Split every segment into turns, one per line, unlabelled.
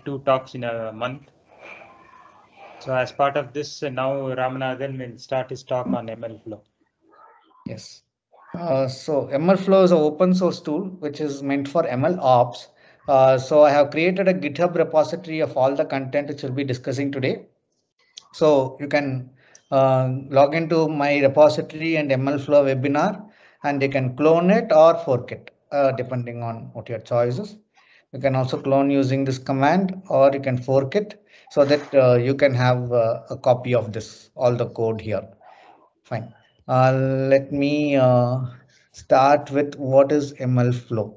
2 talks in a month. So as part of this, now Ramanathan will start his talk on MLflow.
Yes. So MLflow is an open source tool which is meant for ML ops. So I have created a GitHub repository of all the content which we'll be discussing today. So you can log into my repository and MLflow webinar, and you can clone it or fork it, depending on what your choice is. You can also clone using this command, or you can fork it so that you can have a copy of this, all the code here. Fine. Let me start with what is MLflow.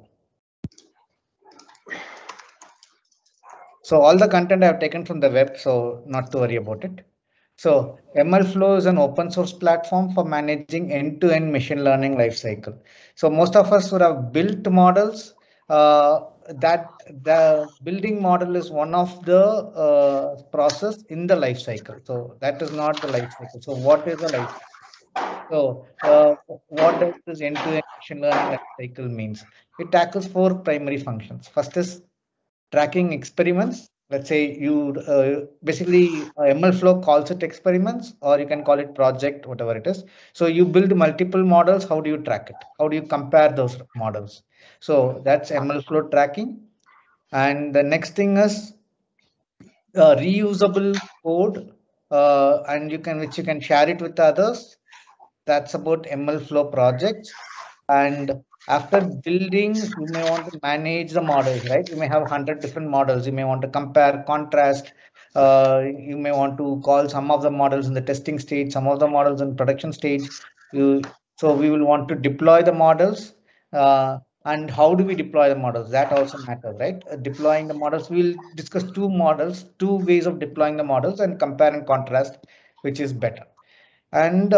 So all the content I have taken from the web, so not to worry about it. So MLflow is an open source platform for managing end-to-end machine learning lifecycle. So most of us would have built models. That the building model is one of the process in the life cycle. So that is not the life cycle. So what is the life cycle? So, what does this end-to-end machine learning life cycle means? It tackles 4 primary functions. First is tracking experiments. Let's say you basically MLflow calls it experiments, or you can call it project, whatever it is. So you build multiple models. How do you track it? How do you compare those models? So that's MLflow tracking. And the next thing is reusable code, and which you can share it with others. That's about MLflow projects. And after building, you may want to manage the models, right? You may have 100 different models. You may want to compare, contrast. You may want to call some of the models in the testing stage, some of the models in production stage. So we will want to deploy the models. And how do we deploy the models? That also matters, right? Deploying the models, we'll discuss 2 models, 2 ways of deploying the models, and compare and contrast which is better. And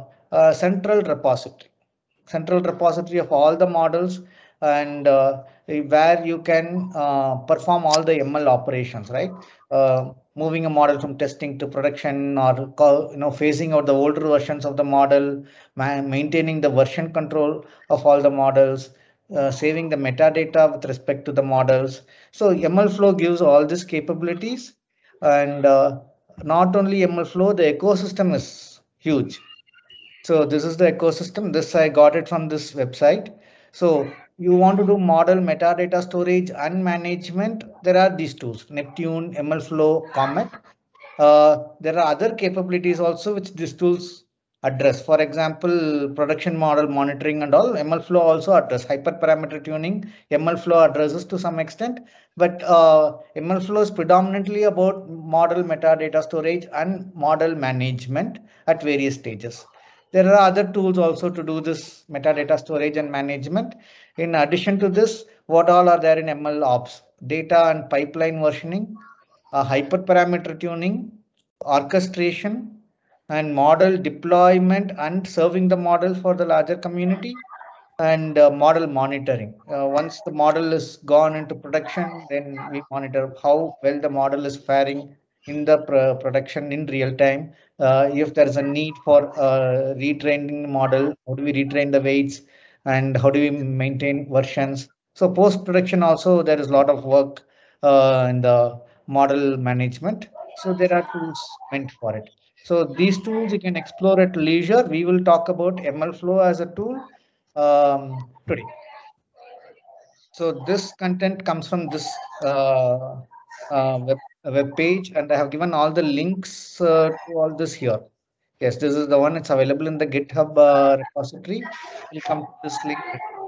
central repository of all the models, and where you can perform all the ML operations, right? Moving a model from testing to production, or phasing out the older versions of the model, maintaining the version control of all the models, saving the metadata with respect to the models. So MLflow gives all these capabilities. And not only MLflow, the ecosystem is huge. So this is the ecosystem. This I got it from this website. So you want to do model metadata storage and management. There are these tools: Neptune, MLflow, Comet. There are other capabilities also which these tools address. For example, production model monitoring and all. MLflow also address hyperparameter tuning. MLflow addresses to some extent, but MLflow is predominantly about model metadata storage and model management at various stages. There are other tools also to do this metadata storage and management. In addition to this, what all are there in ML ops? Data and pipeline versioning, hyperparameter tuning, orchestration, and model deployment and serving the model for the larger community, and model monitoring. Once the model is gone into production, then we monitor how well the model is faring in the production in real time. If there is a need for retraining the model, how do we retrain the weights, and how do we maintain versions? So post-production also, there is a lot of work in the model management. So there are tools meant for it. So these tools you can explore at leisure. We will talk about MLflow as a tool today. So this content comes from this web page, and I have given all the links to all this here. Yes, this is the one. It's available in the GitHub repository. We'll come to this link.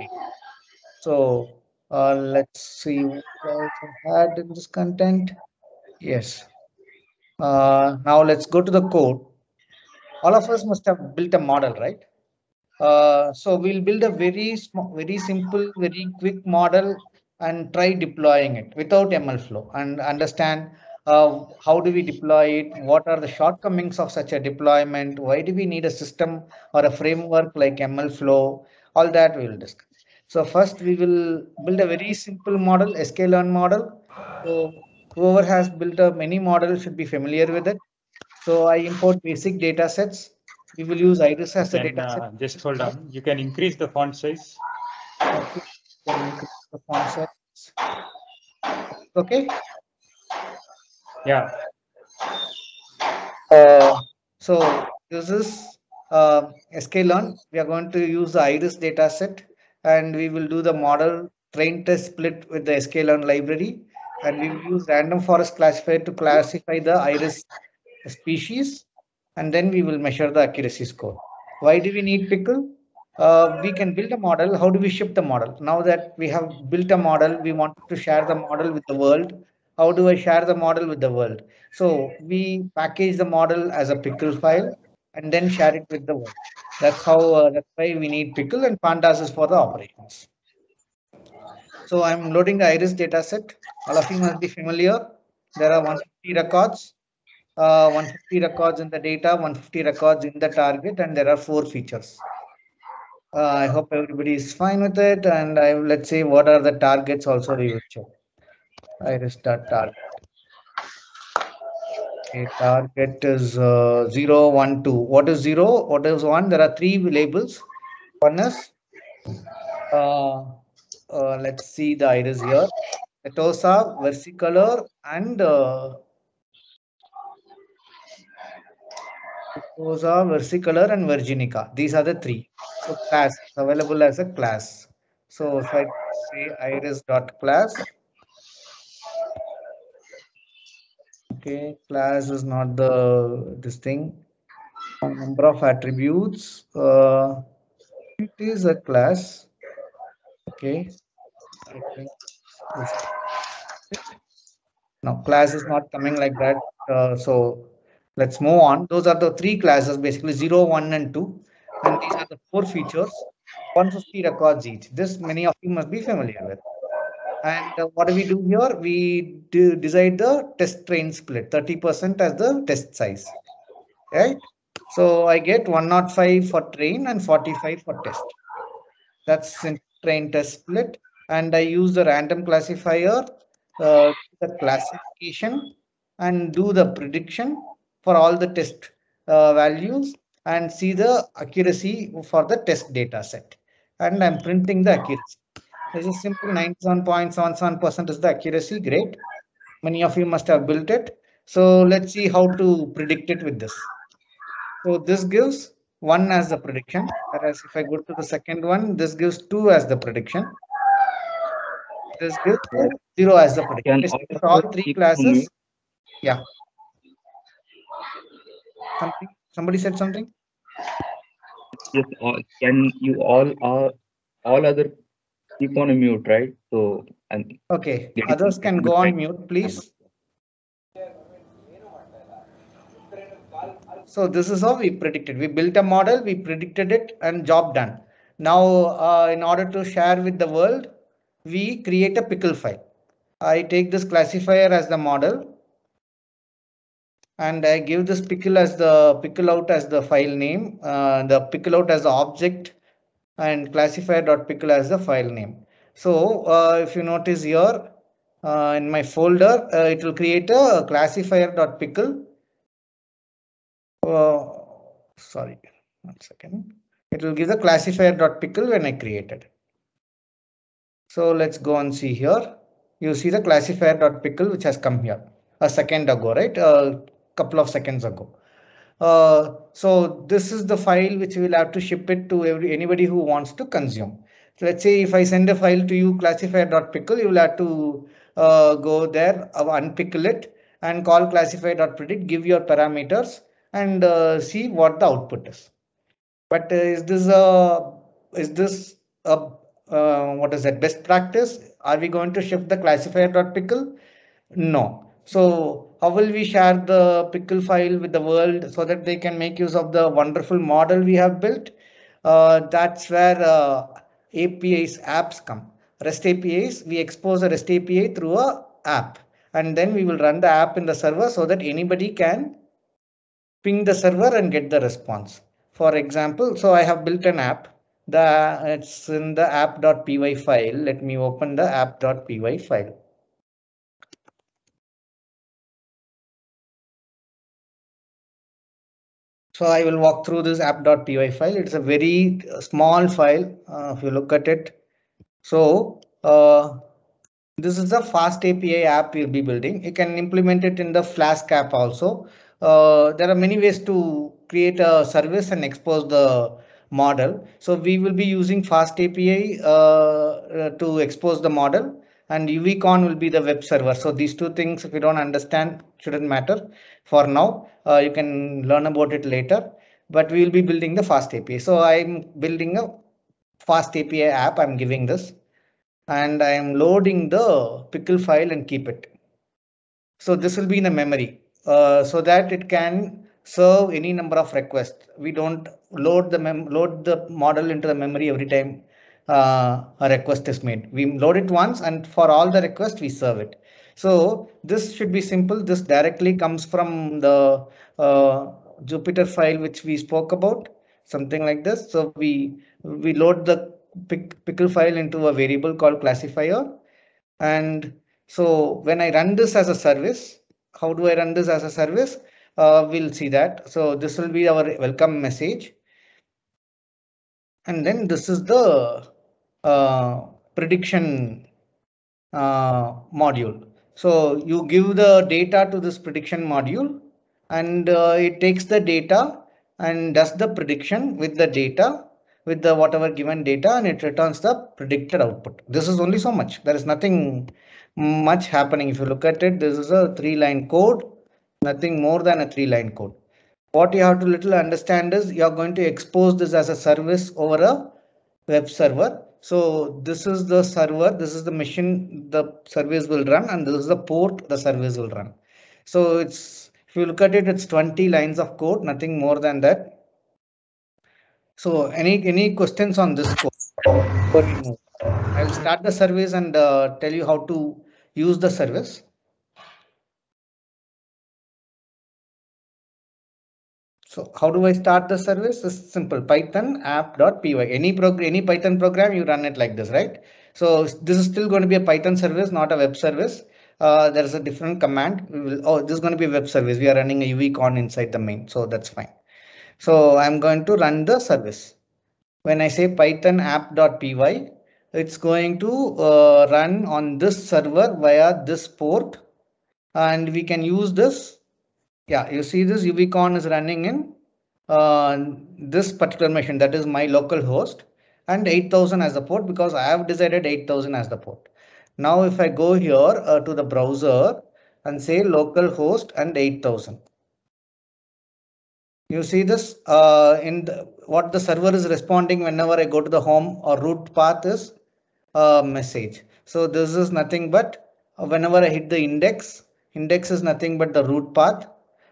So let's see what else I had in this content. Yes. Now let's go to the code. All of us must have built a model, right? So we'll build a very small, very simple, very quick model and try deploying it without MLflow, and understand how do we deploy it, what are the shortcomings of such a deployment, why do we need a system or a framework like MLflow, all that we will discuss. So first we will build a very simple model, sklearn model. So whoever has built a many model should be familiar with it. So I import basic data sets. We will use Iris as a data set.
Just hold on. You can increase the font size.
Okay. Can increase the font size. Okay.
Yeah.
So this is sklearn. We are going to use the iris data set, and we will do the model train test split with the sklearn library, and we will use random forest classifier to classify the iris species, and then we will measure the accuracy score. Why do we need pickle? We can build a model. How do we ship the model? Now that we have built a model, we want to share the model with the world. How do I share the model with the world? So we package the model as a pickle file and then share it with the world. That's how. That's why we need pickle, and pandas is for the operations. So I'm loading the iris data set. All of you must be familiar. There are 150 records. 150 records in the data, 150 records in the target, and there are 4 features. I hope everybody is fine with it. And let's say what are the targets also we will check. Iris.target. Okay, target is 0, 1, 2. What is 0? What is 1? There are 3 labels. One is, let's see the iris here. Setosa, versicolor, and Setosa, versicolor, and virginica. These are the 3. So class available as a class. So if I say iris.class, okay, class is not this thing. Number of attributes. It is a class. Okay. I think this. Now class is not coming like that. So let's move on. Those are the 3 classes, basically 0, 1, and 2. And these are the 4 features. 150 records each. This many of you must be familiar with. And what do we do here? We decide the test train split, 30% as the test size, right? So I get 105 for train and 45 for test. That's in train test split. And I use the random classifier, the classification, and do the prediction for all the test values and see the accuracy for the test data set. And I'm printing the accuracy. This is simple. 97.77% is the accuracy. Great. Many of you must have built it. So let's see how to predict it with this. So this gives 1 as the prediction. Whereas if I go to the second one, this gives 2 as the prediction. This gives 0 as the prediction. For all 3 classes. Yeah. Somebody said something?
Yes, can you all other keep on mute, right? So and
okay, others can go on mute, please. So this is how we predicted. We built a model, we predicted it, and job done. Now, in order to share with the world, we create a pickle file. I take this classifier as the model, and I give this pickle as the pickle out as the file name, the pickle out as the object, and classifier.pickle as the file name. So if you notice here in my folder, it will create a classifier.pickle. Sorry, 1 second. It will give the classifier.pickle when I created. So let's go and see here. You see the classifier.pickle which has come here a second ago, right? A couple of seconds ago. So this is the file which we will have to ship it to anybody who wants to consume. So let's say if I send a file to you, classifier.pickle, you will have to go there, unpickle it, and call classifier.predict, give your parameters, and see what the output is. But is this what is that, best practice? Are we going to ship the classifier.pickle? No. So how will we share the pickle file with the world so that they can make use of the wonderful model we have built? That's where APIs, apps come. REST APIs, we expose a REST API through a app, and then we will run the app in the server so that anybody can ping the server and get the response. For example, so I have built an app. It's in the app.py file. Let me open the app.py file. So I will walk through this app.py file. It's a very small file if you look at it. So This is the Fast API app you'll be building. You can implement it in the Flask app also. There are many ways to create a service and expose the model. So we will be using Fast API to expose the model, and UVCon will be the web server. So these two things, if you don't understand, shouldn't matter for now. You can learn about it later, but we will be building the Fast API. So I'm building a Fast API app. I'm giving this, and I am loading the pickle file and keep it. So this will be in the memory so that it can serve any number of requests. We don't load the model into the memory every time a request is made. We load it once, and for all the requests we serve it. So this should be simple. This directly comes from the Jupyter file which we spoke about, something like this. So we load the pickle file into a variable called classifier, and so when I run this as a service, how do I run this as a service? We'll see that. So this will be our welcome message. And then this is the prediction module. So you give the data to this prediction module, and it takes the data and does the prediction with the data, with the whatever given data, and it returns the predicted output. This is only so much. There is nothing much happening. If you look at it, this is a 3-line code, nothing more than a 3-line code. What you have to little understand is you are going to expose this as a service over a web server. So this is the server, this is the machine the service will run, and this is the port the service will run. So it's, if you look at it, it's 20 lines of code, nothing more than that. So any questions on this code? I'll start the service and tell you how to use the service. So how do I start the service? It's simple. Python app.py. Any Python program, you run it like this, right? So this is still going to be a Python service, not a web service. There is a different command. This is going to be a web service. We are running a UVCon inside the main, so that's fine. So I'm going to run the service. When I say Python app.py, it's going to run on this server via this port, and we can use this. Yeah, you see this UVCon is running in this particular machine, that is my local host, and 8000 as the port, because I have decided 8000 as the port. Now if I go here to the browser and say local host and 8000, you see this what the server is responding whenever I go to the home or root path is a message. So this is nothing but whenever I hit the index is nothing but the root path.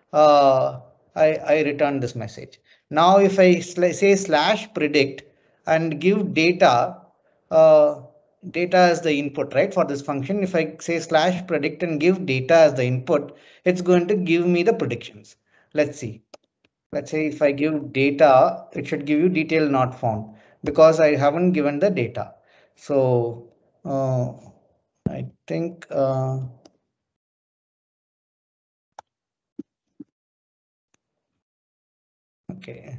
I return this message. Now if I say /predict and give data, data as the input, right, for this function. If I say /predict and give data as the input, it's going to give me the predictions. Let's see. Let's say if I give data, it should give you detail not found, because I haven't given the data. So I think okay.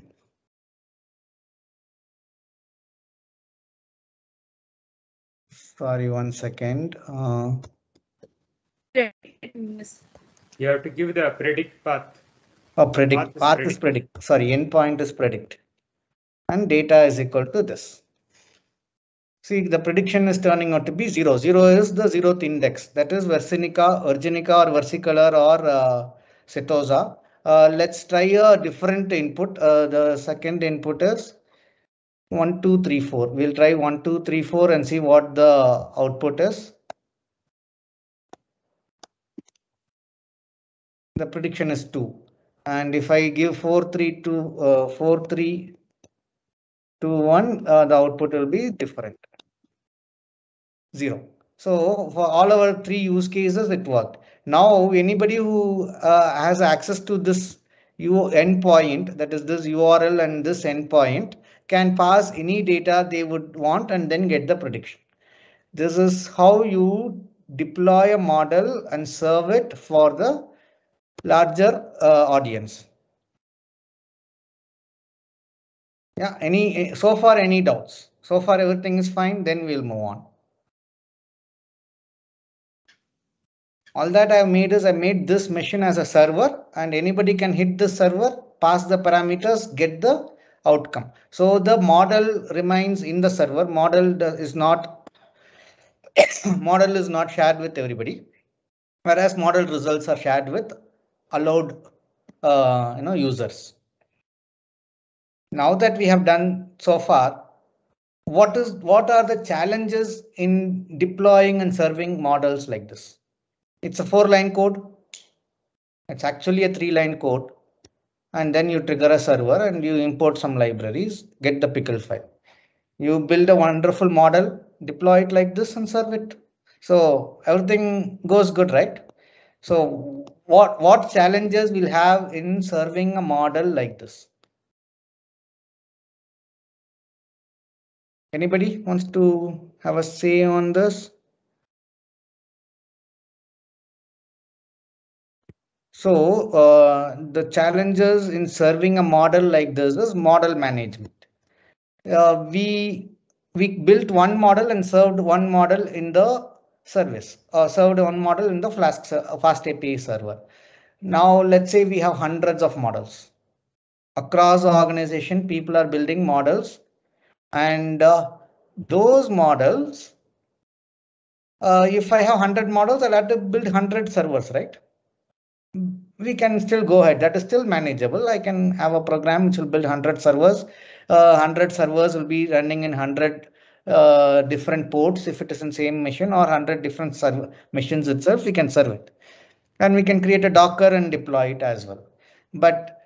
Sorry, 1 second.
You have to give the predict path.
Predict path is predict. Sorry, endpoint is predict, and data is equal to this. See, the prediction is turning out to be 0. 0 is the 0th index. That is Virginica or versicolor or Setosa. Let's try a different input. The second input is 1, 2, 3, 4. We'll try 1, 2, 3, 4 and see what the output is. The prediction is 2. And if I give 4, 3, 2, 4, 3, 2, 1, the output will be different. 0. So for all our 3 use cases, it worked. Now anybody who has access to this endpoint, that is this URL and this endpoint, can pass any data they would want and then get the prediction. This is how you deploy a model and serve it for the larger audience. Yeah, so far any doubts? So far everything is fine, then we'll move on. All that I've made is I made this machine as a server, and anybody can hit this server, pass the parameters, get the outcome. So the model remains in the server. Is not model is not shared with everybody, whereas model results are shared with allowed users. Now that we have done so far, what are the challenges in deploying and serving models like this? It's a 4-line code. It's actually a 3-line code. And then you trigger a server and you import some libraries, get the pickle file. You build a wonderful model, deploy it like this and serve it. So everything goes good, right? So what challenges we'll have in serving a model like this? Anybody wants to have a say on this? So the challenges in serving a model like this is model management. We built one model and served one model in the service, served one model in the Fast API server. Now let's say we have hundreds of models across the organization. People are building models, and those models, if I have 100 models, I'll have to build 100 servers, right? We can still go ahead. That is still manageable. I can have a program which will build 100 servers. 100 servers will be running in 100 different ports if it is in same machine, or 100 different machines itself. We can serve it, and we can create a Docker and deploy it as well. But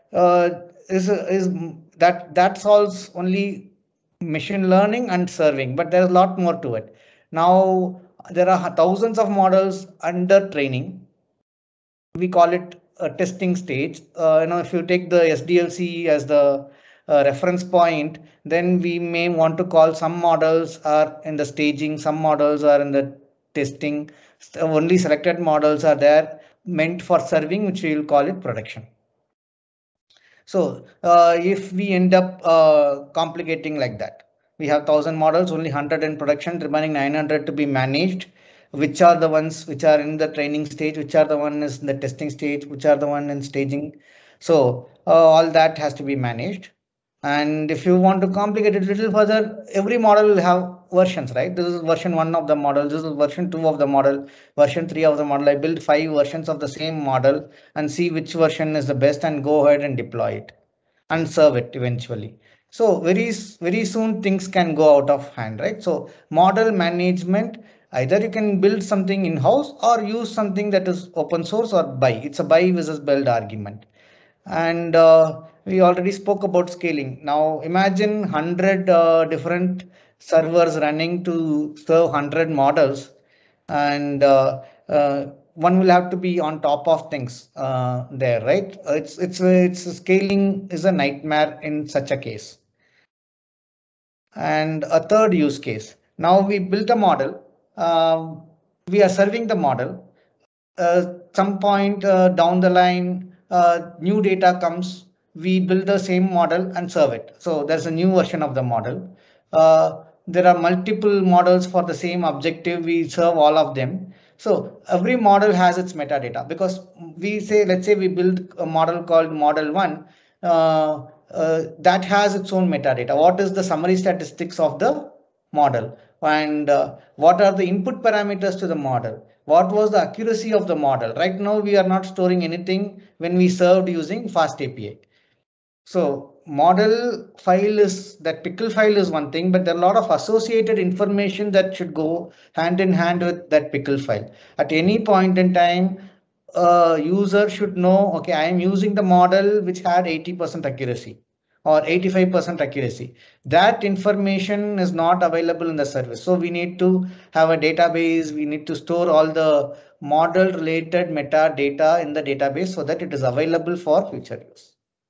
that solves only machine learning and serving, but there's a lot more to it. Now there are thousands of models under training. We call it a testing stage. If you take the SDLC as the reference point, then we may want to call some models are in the staging, some models are in the testing. Only selected models are there meant for serving, which we will call it production. So if we end up complicating like that, we have 1,000 models, only 100 in production, remaining 900 to be managed. Which are the ones which are in the training stage, which are the ones in the testing stage, which are the one in staging. So all that has to be managed. And if you want to complicate it a little further, every model will have versions, right? This is version 1 of the model. This is version 2 of the model, version 3 of the model. I build 5 versions of the same model and see which version is the best and go ahead and deploy it and serve it eventually. So very soon things can go out of hand, right? So model management, either you can build something in-house or use something that is open source or buy. It's a buy versus build argument. And we already spoke about scaling. Now imagine 100 different servers running to serve 100 models, and one will have to be on top of things there, right? It's scaling is a nightmare in such a case. And a third use case. Now we built a model. We are serving the model. Some point down the line, new data comes. We build the same model and serve it. So there's a new version of the model. There are multiple models for the same objective. We serve all of them. So every model has its metadata, because we say, let's say we build a model called model 1. That has its own metadata. What is the summary statistics of the model, and what are the input parameters to the model? What was the accuracy of the model? Right now we are not storing anything when we served using Fast API. So model file is, that pickle file is one thing, but there are a lot of associated information that should go hand in hand with that pickle file. At any point in time, user should know, okay, I am using the model which had 80% accuracy or 85% accuracy. That information is not available in the service. So we need to have a database. We need to store all the model related metadata in the database so that it is available for future use.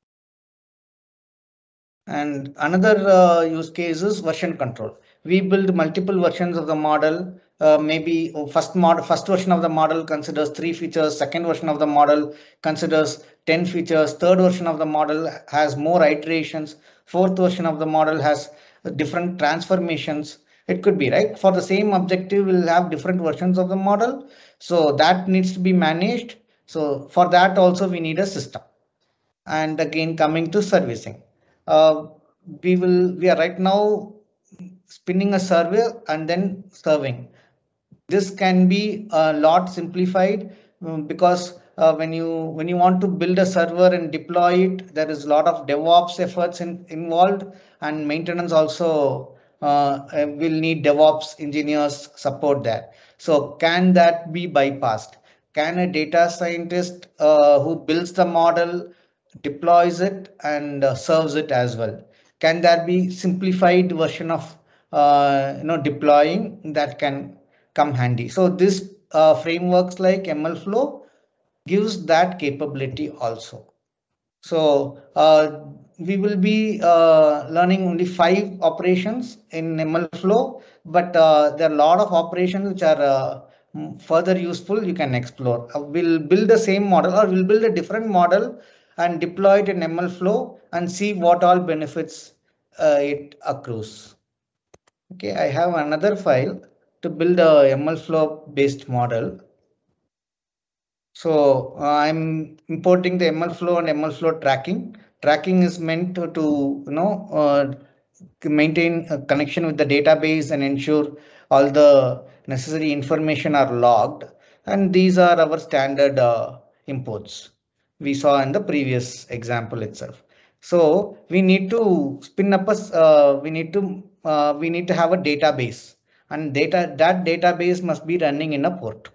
And another use case is version control. We build multiple versions of the model. Maybe first version of the model considers 3 features. Second version of the model considers 10 features. Third version of the model has more iterations. Fourth version of the model has different transformations. It could be, right? For the same objective, we'll have different versions of the model. So that needs to be managed. So for that also we need a system. And again, coming to servicing, we are right now spinning a server and then serving. This can be a lot simplified because when you want to build a server and deploy it, there is a lot of DevOps efforts involved, and maintenance also will need DevOps engineers support that. So can that be bypassed? Can a data scientist who builds the model, deploys it, and serves it as well? Can there be simplified version of deploying that can come handy? So this frameworks like MLflow gives that capability also. So we will be learning only 5 operations in MLflow, but there are a lot of operations which are further useful you can explore. We'll build the same model, or we'll build a different model and deploy it in MLflow and see what all benefits it accrues. Okay, I have another file to build a MLflow based model. So I'm importing the MLflow and MLflow tracking. Tracking is meant to maintain a connection with the database and ensure all the necessary information are logged. And these are our standard imports we saw in the previous example itself. So we need to spin up we need to have a database, and that database must be running in a port.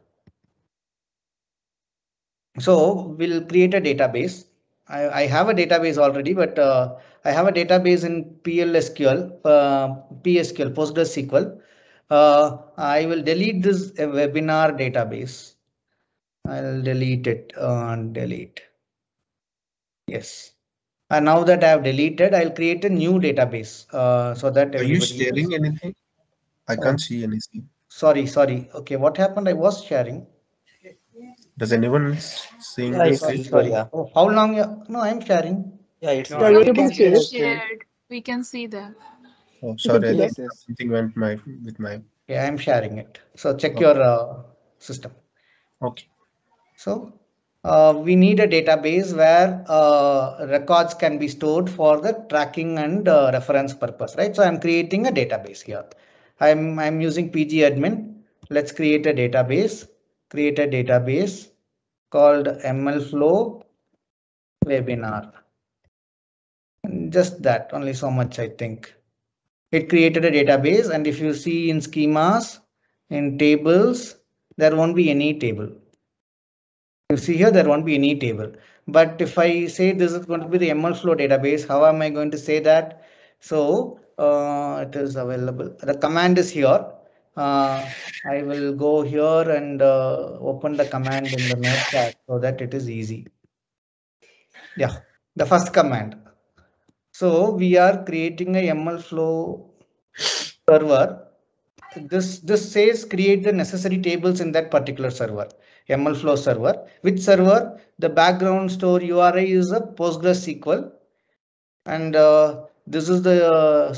So we'll create a database. I have a database already, but I have a database in PLSQL, PSQL, PostgreSQL. I will delete this webinar database. I'll delete it. Delete. Yes. And now that I have deleted, I'll create a new database so that
Are you sharing anything? I can't see anything.
Sorry. Okay, what happened? I was sharing.
Does anyone seeing
Yeah,
this?
Sorry. Oh, how long? No, I'm sharing.
Yeah, it's
Yeah, you can see it.
shared. We can see that.
Oh, sorry, I
Yes,
think something went with my.
Yeah, I'm sharing it. So check
Okay.
your system.
Okay.
So we need a database where records can be stored for the tracking and reference purpose, right? So I'm creating a database here. I'm using pgadmin. Let's create a database. Create a database called MLflow webinar. And just that, only so much, I think. It created a database, and if you see in schemas, in tables, there won't be any table. You see here, there won't be any table. But if I say this is going to be the MLflow database, how am I going to say that? So it is available. The command is here. I will go here and open the command in the notepad so that it is easy. Yeah, the first command. So we are creating a MLflow server. This says create the necessary tables in that particular server, MLflow server. Which server? The background store URI is a PostgreSQL, and this is the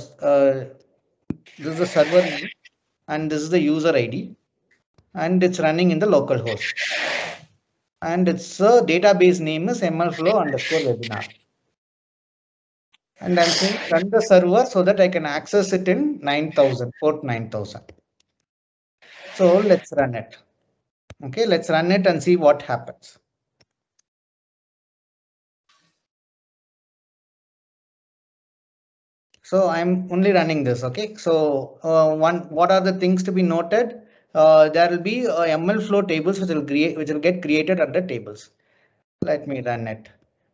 server name, and this is the user ID, and it's running in the local host. And its database name is MLflow_webinar. And I'm saying run the server so that I can access it in 9000, port 9000. So let's run it. Okay, let's run it and see what happens. So I'm only running this. Okay, so what are the things to be noted? There will be MLflow tables which will get created under tables. Let me run it.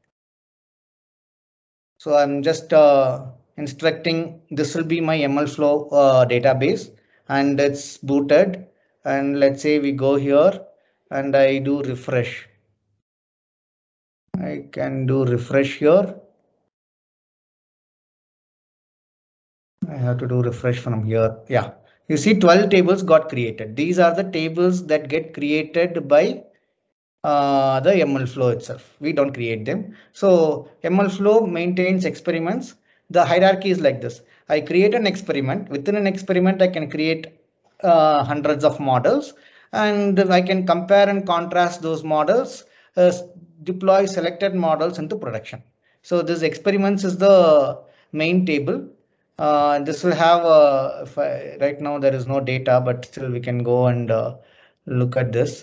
So I'm just instructing this will be my MLflow database, and it's booted. And let's say we go here and I do refresh. I can do refresh here. I have to do refresh from here. Yeah, you see 12 tables got created. These are the tables that get created by the MLflow itself. We don't create them. So MLflow maintains experiments, the hierarchy is like this. I create an experiment. Within an experiment, I can create hundreds of models, and I can compare and contrast those models, deploy selected models into production. So this experiments is the main table. This will have right now there is no data, but still we can go and look at this.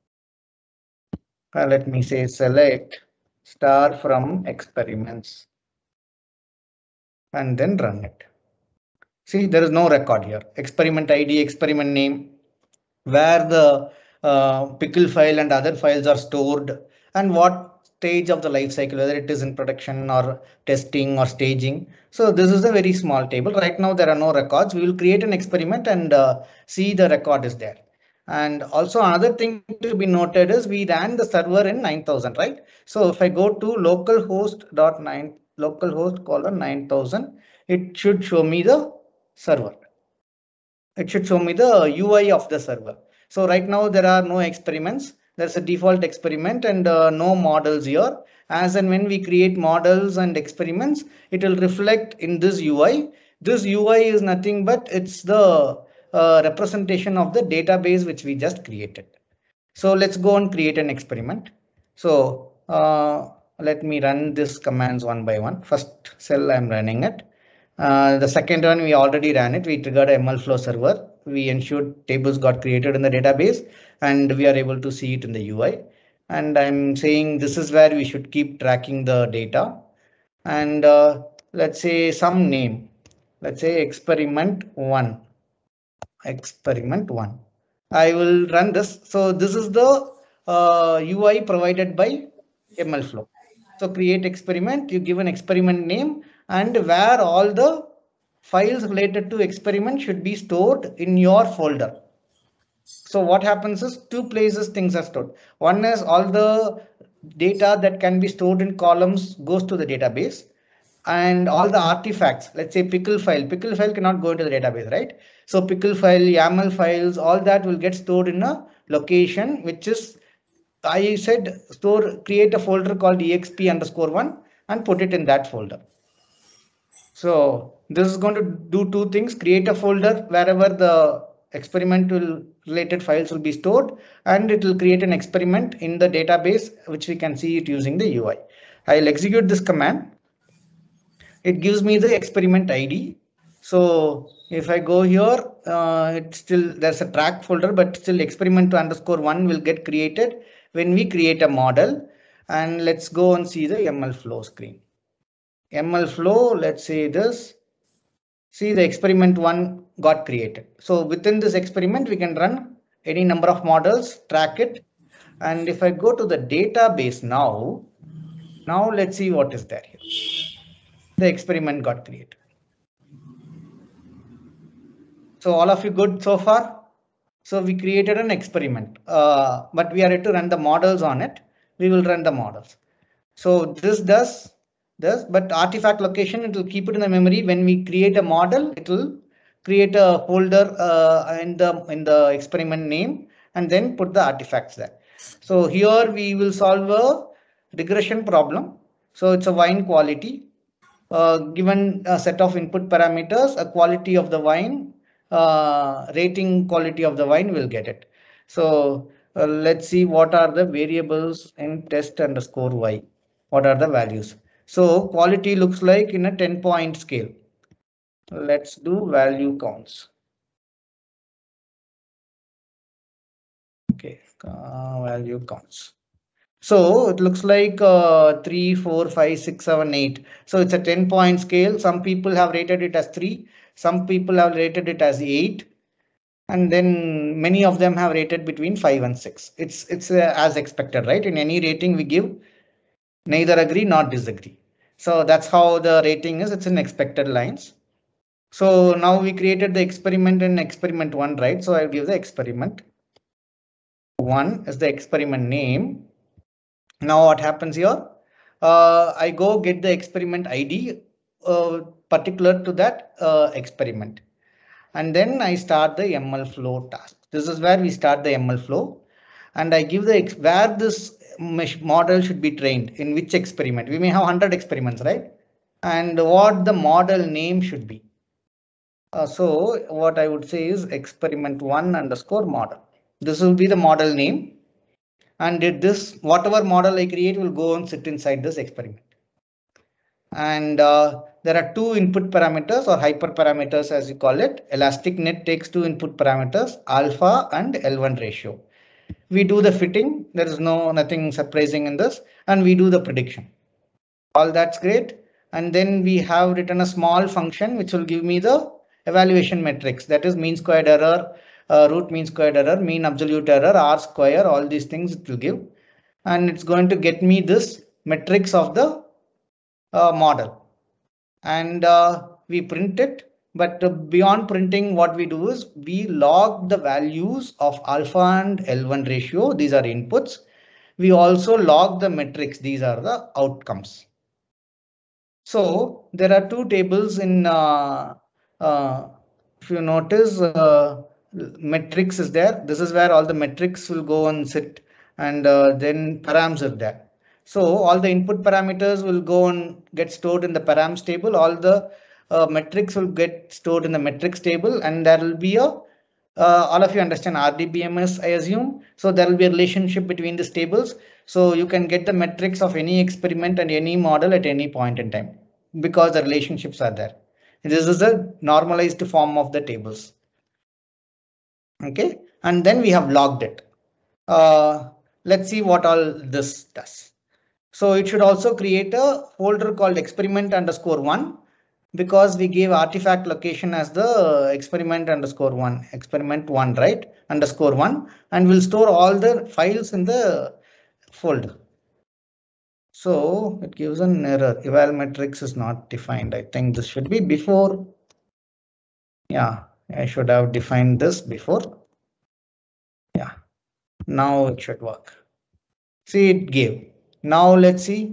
Let me say select star from experiments and then run it. See, there is no record here. Experiment ID, experiment name, where the pickle file and other files are stored, and what stage of the life cycle, whether it is in production or testing or staging. So this is a very small table. Right now there are no records. We will create an experiment and see the record is there. And also another thing to be noted is we ran the server in 9000, right? So if I go to localhost.9 localhost:9000, it should show me the server. It should show me the UI of the server. So right now there are no experiments. There's a default experiment and no models here. As and when we create models and experiments, it will reflect in this UI. This UI is nothing but it's the representation of the database which we just created. So let's go and create an experiment. So let me run this commands one by one. First cell I'm running it. The second one we already ran it. We triggered a MLflow server. We ensured tables got created in the database and we are able to see it in the UI. And I'm saying this is where we should keep tracking the data. And let's say some name. Let's say experiment 1. Experiment 1. I will run this. So this is the UI provided by MLflow. So create experiment, you give an experiment name and where all the files related to experiment should be stored in your folder. So what happens is two places things are stored. One is all the data that can be stored in columns goes to the database, and all the artifacts, let's say pickle file cannot go into the database, right? So pickle file, YAML files, all that will get stored in a location, which is, I said, create a folder called exp_1 and put it in that folder. So this is going to do two things: create a folder wherever the experimental related files will be stored, and it will create an experiment in the database, which we can see it using the UI. I'll execute this command. It gives me the experiment ID. So if I go here, it's still there's a track folder, but still experiment_1 will get created when we create a model. And let's go and see the MLflow screen. MLflow, let's say this. See, the experiment 1 got created. So within this experiment, we can run any number of models, track it. And if I go to the database now let's see what is there here. The experiment got created. So all of you good so far? So we created an experiment, but we are yet to run the models on it. We will run the models. So this does this, but artifact location, it will keep it in the memory. When we create a model, it will create a folder in the experiment name and then put the artifacts there. So here we will solve a regression problem. So it's a wine quality. Given a set of input parameters, a quality of the wine, rating quality of the wine will get it. So let's see what are the variables in test_y. What are the values? So quality looks like in a 10-point scale. Let's do value counts. Okay, value counts. So it looks like 3, 4, 5, 6, 7, 8. So it's a 10-point scale. Some people have rated it as 3. Some people have rated it as 8. And then many of them have rated between 5 and 6. It's as expected, right? In any rating we give neither agree nor disagree. So that's how the rating is. It's in expected lines. So now we created the experiment in experiment 1, right? So I'll give the experiment 1 as the experiment name. Now what happens here? I go get the experiment ID particular to that experiment. And then I start the MLflow task. This is where we start the MLflow. And I give the where this model should be trained, in which experiment. We may have 100 experiments, right? and what the model name should be. So what I would say is experiment1 underscore model. This will be the model name. And this, whatever model I create will go and sit inside this experiment. And there are two input parameters or hyperparameters as you call it. ElasticNet takes two input parameters, alpha and L1 ratio. We do the fitting. There is nothing surprising in this, and we do the prediction. All that's great. And then we have written a small function which will give me the evaluation metrics, that is mean squared error, root mean squared error, mean absolute error, R square, all these things it will give. And it's going to get me this metrics of the model. And we print it. But beyond printing, what we do is we log the values of alpha and L1 ratio. These are inputs. We also log the metrics. These are the outcomes. So there are two tables in, if you notice, metrics is there. This is where all the metrics will go and sit, and then params are there. So all the input parameters will go and get stored in the params table. All the metrics will get stored in the metrics table, and there will be a all of you understand RDBMS, I assume. So there will be a relationship between these tables. So you can get the metrics of any experiment and any model at any point in time because the relationships are there. This is a normalized form of the tables. Okay, and then we have logged it. Let's see what all this does. So it should also create a folder called experiment_1 because we gave artifact location as the experiment_1, experiment1, right? _1, and we'll store all the files in the folder. So it gives an error. Eval metrics is not defined. I think this should be before. Yeah, I should have defined this before. Yeah, now it should work. See, it gave. Now let's see.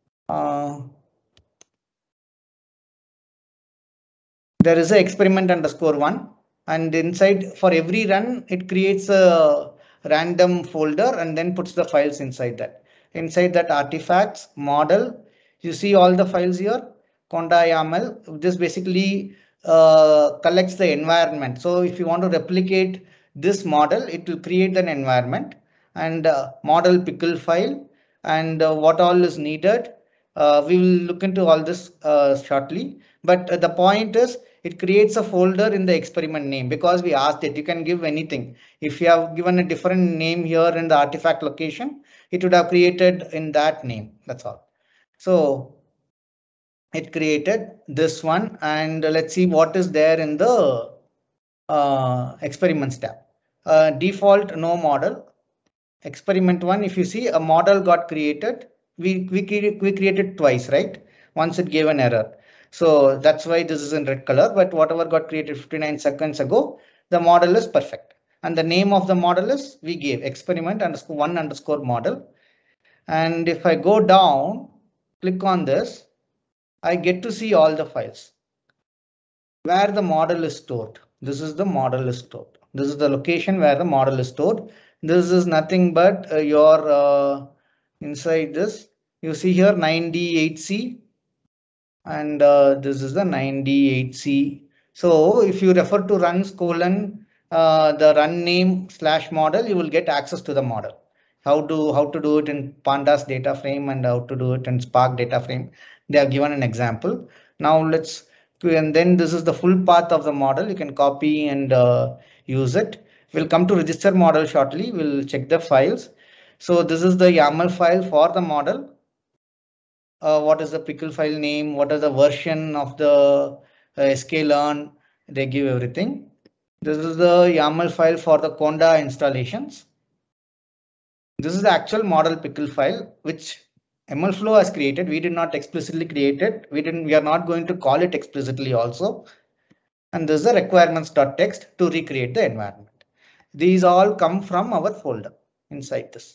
There is a experiment_1, and inside for every run it creates a random folder and then puts the files inside that. Inside that artifacts model, you see all the files here. Conda YAML. This basically collects the environment. So if you want to replicate this model, it will create an environment and model pickle file and what all is needed. We will look into all this shortly. But the point is, it creates a folder in the experiment name because we asked it. You can give anything. If you have given a different name here in the artifact location, it would have created in that name. That's all. So it created this one, and let's see what is there in the experiments tab. Default no model. Experiment1, if you see a model got created, we created twice, right? Once it gave an error. So that's why this is in red color, but whatever got created 59 seconds ago, the model is perfect. And the name of the model is we gave experiment_1 model. And if I go down, click on this, I get to see all the files where the model is stored. This is the model is stored. This is the location where the model is stored. This is nothing but your inside this. You see here 9D8C. And this is the 9D8C. So if you refer to runs : the run name / model, you will get access to the model. How to do it in Pandas data frame and how to do it in Spark data frame. They have given an example. Now let's, and then this is the full path of the model. You can copy and use it. We'll come to register model shortly. We'll check the files. So this is the YAML file for the model. What is the pickle file name? What is the version of the sklearn? They give everything. This is the YAML file for the Conda installations. This is the actual model pickle file, which MLflow has created. We did not explicitly create it. We are not going to call it explicitly also. And this is the requirements.txt to recreate the environment. These all come from our folder inside this.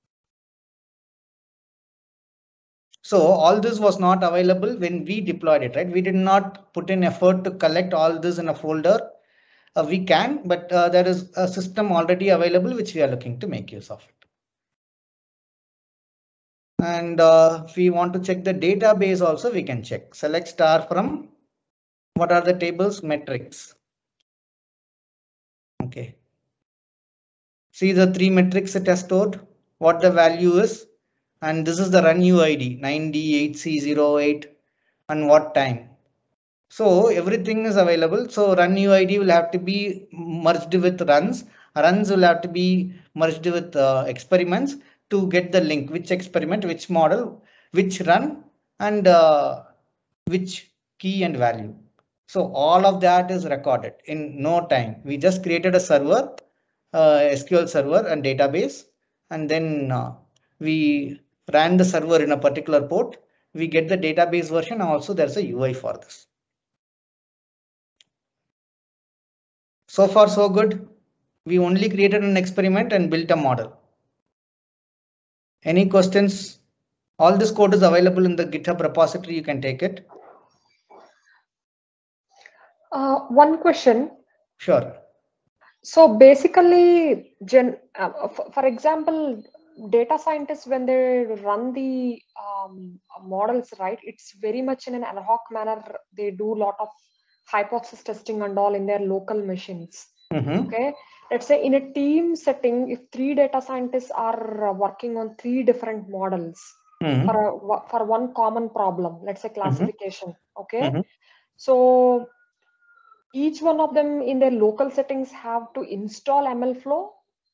So all this was not available when we deployed it, right? We did not put in effort to collect all this in a folder. We can, but there is a system already available which we are looking to make use of it. And if we want to check the database also, we can check. Select star from what are the tables? Metrics. Okay. See the 3 metrics it has stored, what the value is, and this is the run UID 9D8C08 and what time. So everything is available. So run UID will have to be merged with runs. Runs will have to be merged with experiments to get the link, which experiment, which model, which run, and which key and value. So all of that is recorded in no time. We just created a server, SQL server and database, and then we ran the server in a particular port. We get the database version. Also, there's a UI for this. So far, so good. We only created an experiment and built a model. Any questions? All this code is available in the GitHub repository. You can take it.
One question.
Sure.
So basically, for example, data scientists, when they run the models, right, it's very much in an ad hoc manner. They do a lot of hypothesis testing and all in their local machines. Okay, let's say in a team setting, if 3 data scientists are working on 3 different models for one common problem, let's say classification. Okay, so each one of them in their local settings have to install MLflow.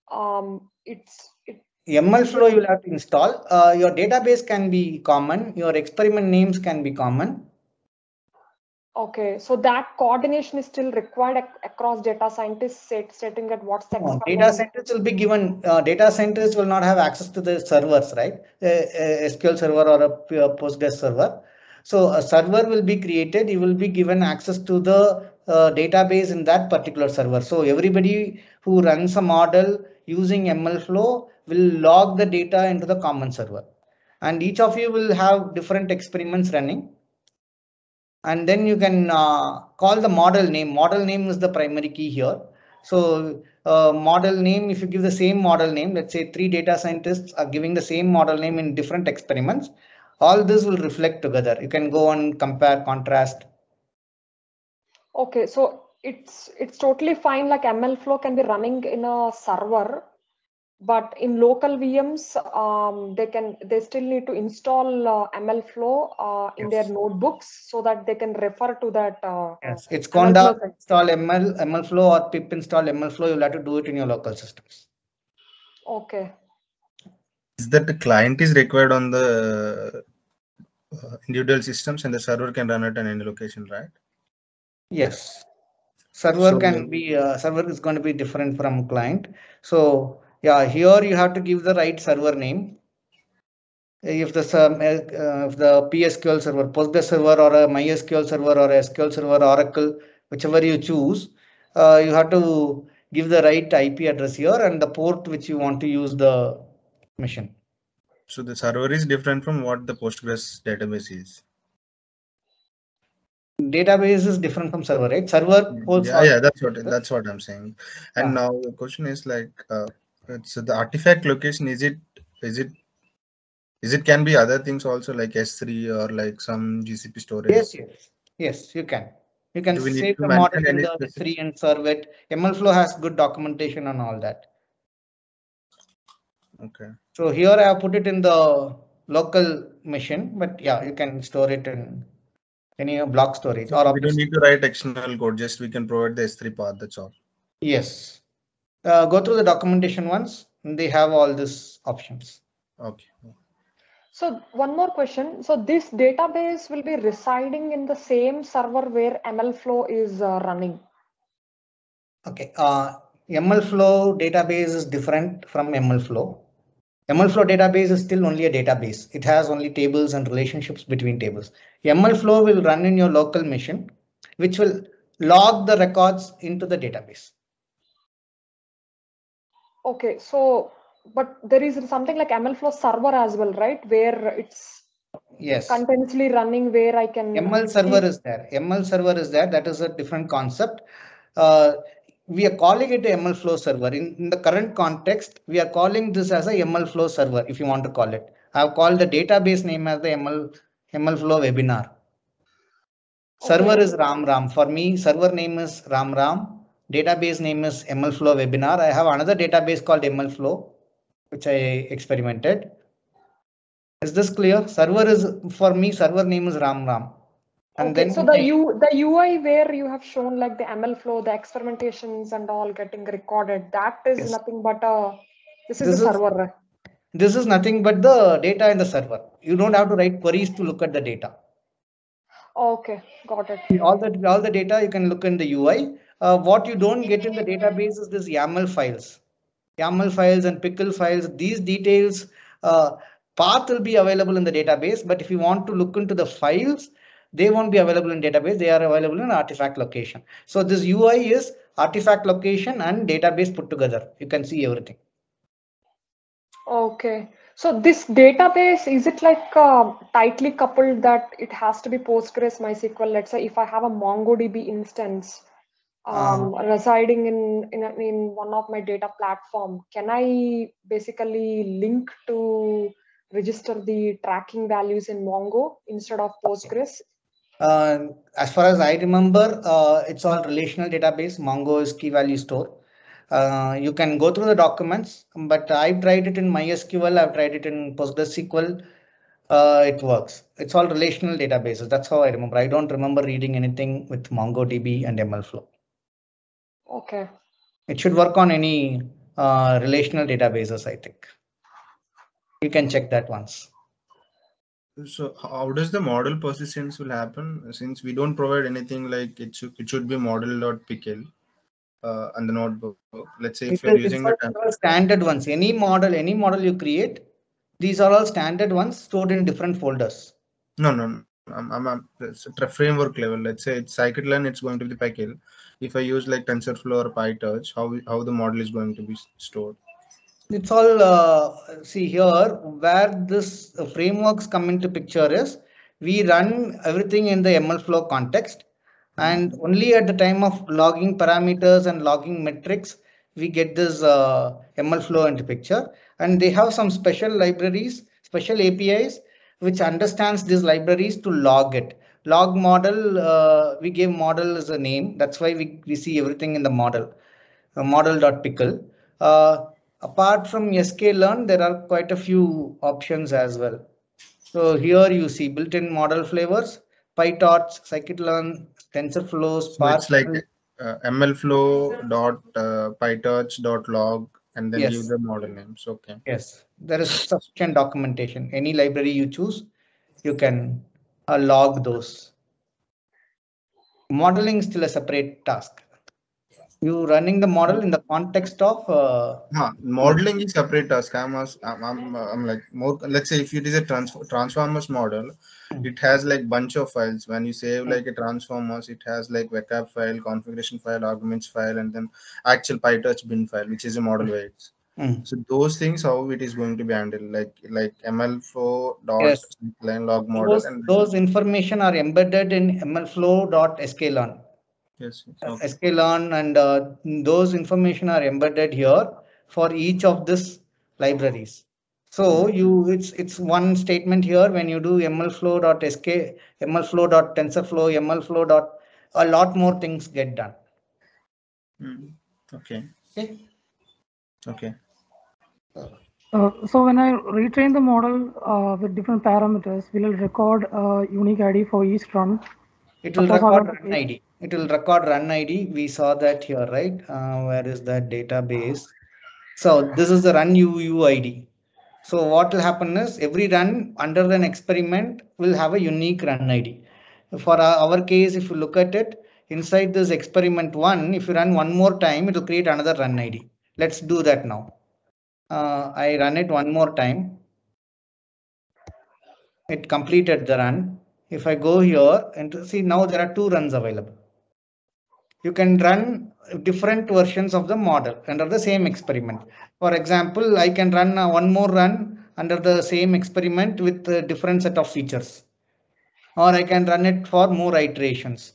MLflow you will have to install. Your database can be common. Your experiment names can be common.
Okay, so that coordination is still required across data scientists, setting at what experiment.
Data scientists will be given. Data scientists will not have access to the servers, right? A SQL server or a Postgres server. So a server will be created. You will be given access to the database in that particular server. So everybody who runs a model using MLflow will log the data into the common server, and each of you will have different experiments running. And then you can call the model name. Model name is the primary key here. So model name, if you give the same model name, let's say 3 data scientists are giving the same model name in different experiments, all this will reflect together. You can go and compare, contrast.
Okay, so it's totally fine. Like MLflow can be running in a server, but in local VMs, they still need to install MLflow in their notebooks so that they can refer to that.
Yes, it's conda install MLflow or pip install MLflow. You'll have to do it in your local systems.
Okay.
Is that the client is required on the individual systems and the server can run it in any location, right?
Yes. Server can be server is going to be different from client. So yeah, here you have to give the right server name. If the PSQL server, Postgres server, or a MySQL server, or a SQL server, Oracle, whichever you choose, you have to give the right IP address here and the port which you want to use the machine.
So the server is different from what the Postgres database is.
Database is different from server, right? Server holds.
Yeah, that's what I'm saying. And now the question is like, it's the artifact location. Is it can be other things also like S3 or like some GCP storage?
Yes, you can. You can save the model in the S3 and serve it. MLflow has good documentation on all that.
Okay.
So here I have put it in the local machine, but yeah, you can store it in any block storage.
So we don't need to write external code, just we can provide the S3 path, that's all.
Yes. Go through the documentation once, and they have all these options.
Okay.
So one more question. So this database will be residing in the same server where MLflow is running.
Okay. MLflow database is different from MLflow. MLflow database is still only a database. It has only tables and relationships between tables. MLflow will run in your local machine, which will log the records into the database.
Okay, so but there is something like MLflow server as well, right? Where it's continuously running, where I can.
ML server is there. ML server is there. That is a different concept. We are calling it a MLflow server. In the current context, we are calling this as a MLflow server, if you want to call it. I've called the database name as the MLflow webinar. Server
Okay.
is Ram. For me, server name is Ram. Database name is MLflow webinar. I have another database called MLflow, which I experimented. Is this clear? Server is, for me, server name is Ram. And
Okay,
then
so the UI where you have shown like the MLflow, the experimentations and all getting recorded, that is
Yes.
nothing but this is
This
the
is-
server.
This is nothing but the data in the server. You don't have to write queries to look at the data.
Okay, got it.
All the data you can look in the UI. What you don't get in the database is this YAML files and pickle files. These details, path will be available in the database, but if you want to look into the files, they won't be available in database. They are available in artifact location. So this UI is artifact location and database put together. You can see everything.
Okay, so this database, is it like tightly coupled that it has to be Postgres, MySQL? Let's say if I have a MongoDB instance residing in one of my data platform, can I basically link to register the tracking values in Mongo instead of Postgres?
As far as I remember, it's all relational database. Mongo is key value store. You can go through the documents, but I've tried it in MySQL. I've tried it in PostgreSQL. It works. It's all relational databases. That's how I remember. I don't remember reading anything with MongoDB and MLflow.
Okay.
It should work on any relational databases, I think. You can check that once.
So how does the model persistence will happen, since we don't provide anything like it should be model.pickle on the notebook. Let's say if you're using the
standard ones, any model you create, these are all standard ones stored in different folders.
No. I'm it's a framework level. Let's say it's scikit-learn, it's going to be the pickle. If I use like TensorFlow or PyTorch, how the model is going to be stored?
It's all see here where this frameworks come into picture is we run everything in the MLflow context, and only at the time of logging parameters and logging metrics we get this MLflow into picture, and they have some special libraries, special APIs which understands these libraries to log it. Log model, we gave model as a name, that's why we see everything in the model, model.pickle. Apart from sklearn, there are quite a few options as well. So here you see built-in model flavors, PyTorch, scikit-learn, TensorFlow, Spark.
So it's like mlflow.pytorch.log and then
Yes.
give the model names. Okay.
Yes, there is sufficient documentation. Any library you choose, you can log those. Modeling is still a separate task. You running the model in the context of
modeling is separate task. I'm like more. Let's say if it is a transformers model, it has like bunch of files. When you save like a transformers, it has like vecap file, configuration file, arguments file, and then actual PyTorch bin file, which is a model weights. So those things, how it is going to be handled, like MLflow.line log model, and
those information are embedded in MLflow.sklearn.
Yes. Okay.
sklearn, and those information are embedded here for each of these libraries. So it's one statement here when you do MLflow.sk, MLflow.tensorflow, MLflow. A lot more things get done.
Okay.
So when I retrain the model with different parameters, will it record a unique ID for each run?
It will record run ID. It will record run ID. We saw that here, right? Where is that database? So this is the run UUID. So what will happen is every run under an experiment will have a unique run ID. For our case, if you look at it, inside this experiment one, if you run one more time, it will create another run ID. Let's do that now. I run it one more time. It completed the run. If I go here and see, now there are two runs available. You can run different versions of the model under the same experiment. For example, I can run one more run under the same experiment with a different set of features, or I can run it for more iterations.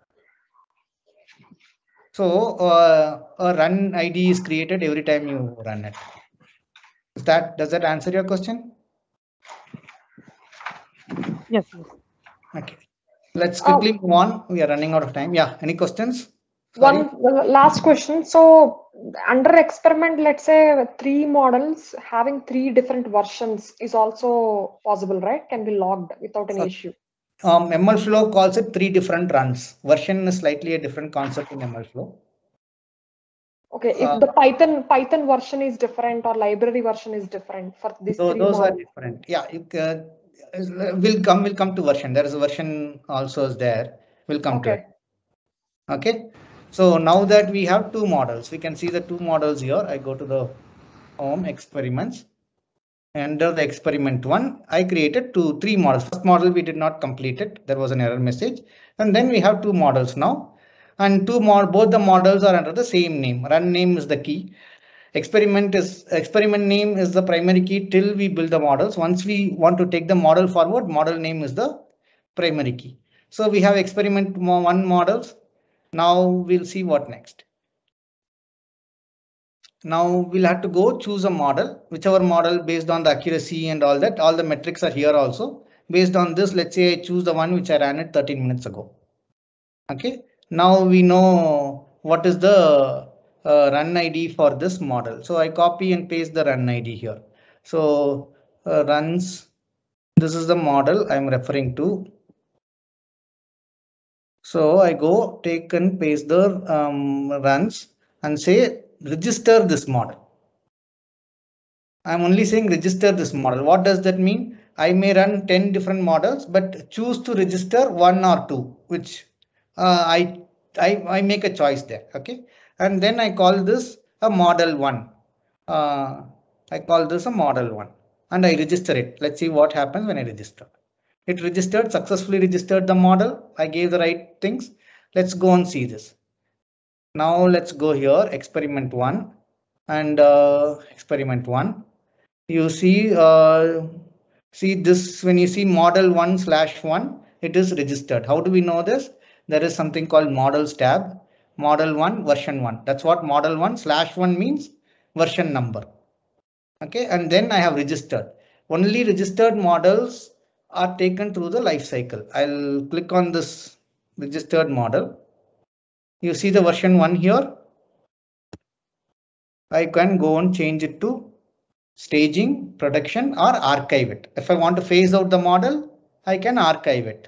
So a run ID is created every time you run it. Does that answer your question?
Yes, yes.
Okay. Let's quickly move on. We are running out of time. Yeah. Any questions? Sorry.
One last question. So under experiment, let's say 3 models having 3 different versions is also possible, right? Can be logged without any issue.
MLflow calls it 3 different runs. Version is slightly a different concept in MLflow.
Okay, if the Python version is different or library version is different for these 3
those
models.
are different. Yeah, we'll come to version. There is a version also is there. We'll come to it. Okay. So now that we have 2 models, we can see the 2 models here. I go to the home experiments. Under the experiment 1, I created 3 models. First model we did not complete it. There was an error message. And then we have 2 models now. And both the models are under the same name. Run name is the key. Experiment name is the primary key till we build the models. Once we want to take the model forward, model name is the primary key. So we have experiment 1 models. Now we'll see what next. Now we'll have to go choose a model, whichever model based on the accuracy and all that. All the metrics are here also. Based on this, let's say I choose the one which I ran it 13 minutes ago. Okay. Now we know what is the run ID for this model. So I copy and paste the run ID here. So runs. This is the model I'm referring to. So I go take and paste the runs and say register this model. I'm only saying register this model. What does that mean? I may run 10 different models, but choose to register 1 or 2, which I make a choice there. Okay. And then I call this a model 1. I call this a model 1 and I register it. Let's see what happens when I register. It registered, successfully registered the model. I gave the right things. Let's go and see this. Now let's go here, experiment 1 and experiment 1. You see this when you see model 1/1, it is registered. How do we know this? There is something called models tab, model 1 version 1. That's what model 1/1 means, version number. Okay, and then I have registered. Only registered models are taken through the life cycle. I'll click on this registered model. You see the version 1 here. I can go and change it to staging, production, or archive it. If I want to phase out the model, I can archive it.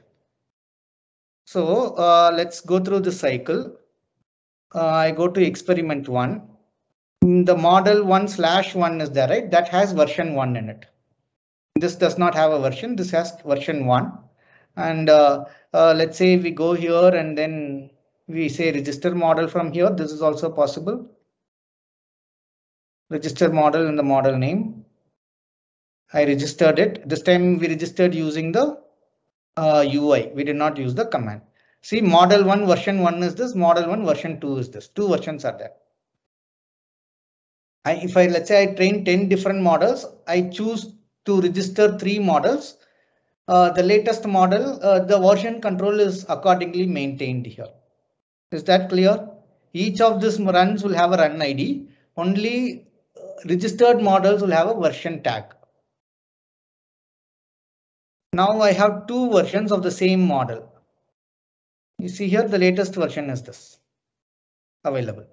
So let's go through the cycle. I go to experiment 1. The model 1/1 is there, right? That has version 1 in it. This does not have a version. This has version 1. And let's say we go here and then we say register model from here. This is also possible. Register model in the model name. I registered it. This time we registered using the UI. We did not use the command. See, model 1 version 1 is this, model 1 version 2 is this. 2 versions are there. Let's say I train 10 different models, I choose to register 3 models. The latest model, the version control is accordingly maintained here. Is that clear? Each of these runs will have a run ID. Only registered models will have a version tag. Now I have 2 versions of the same model. You see here, the latest version is this available.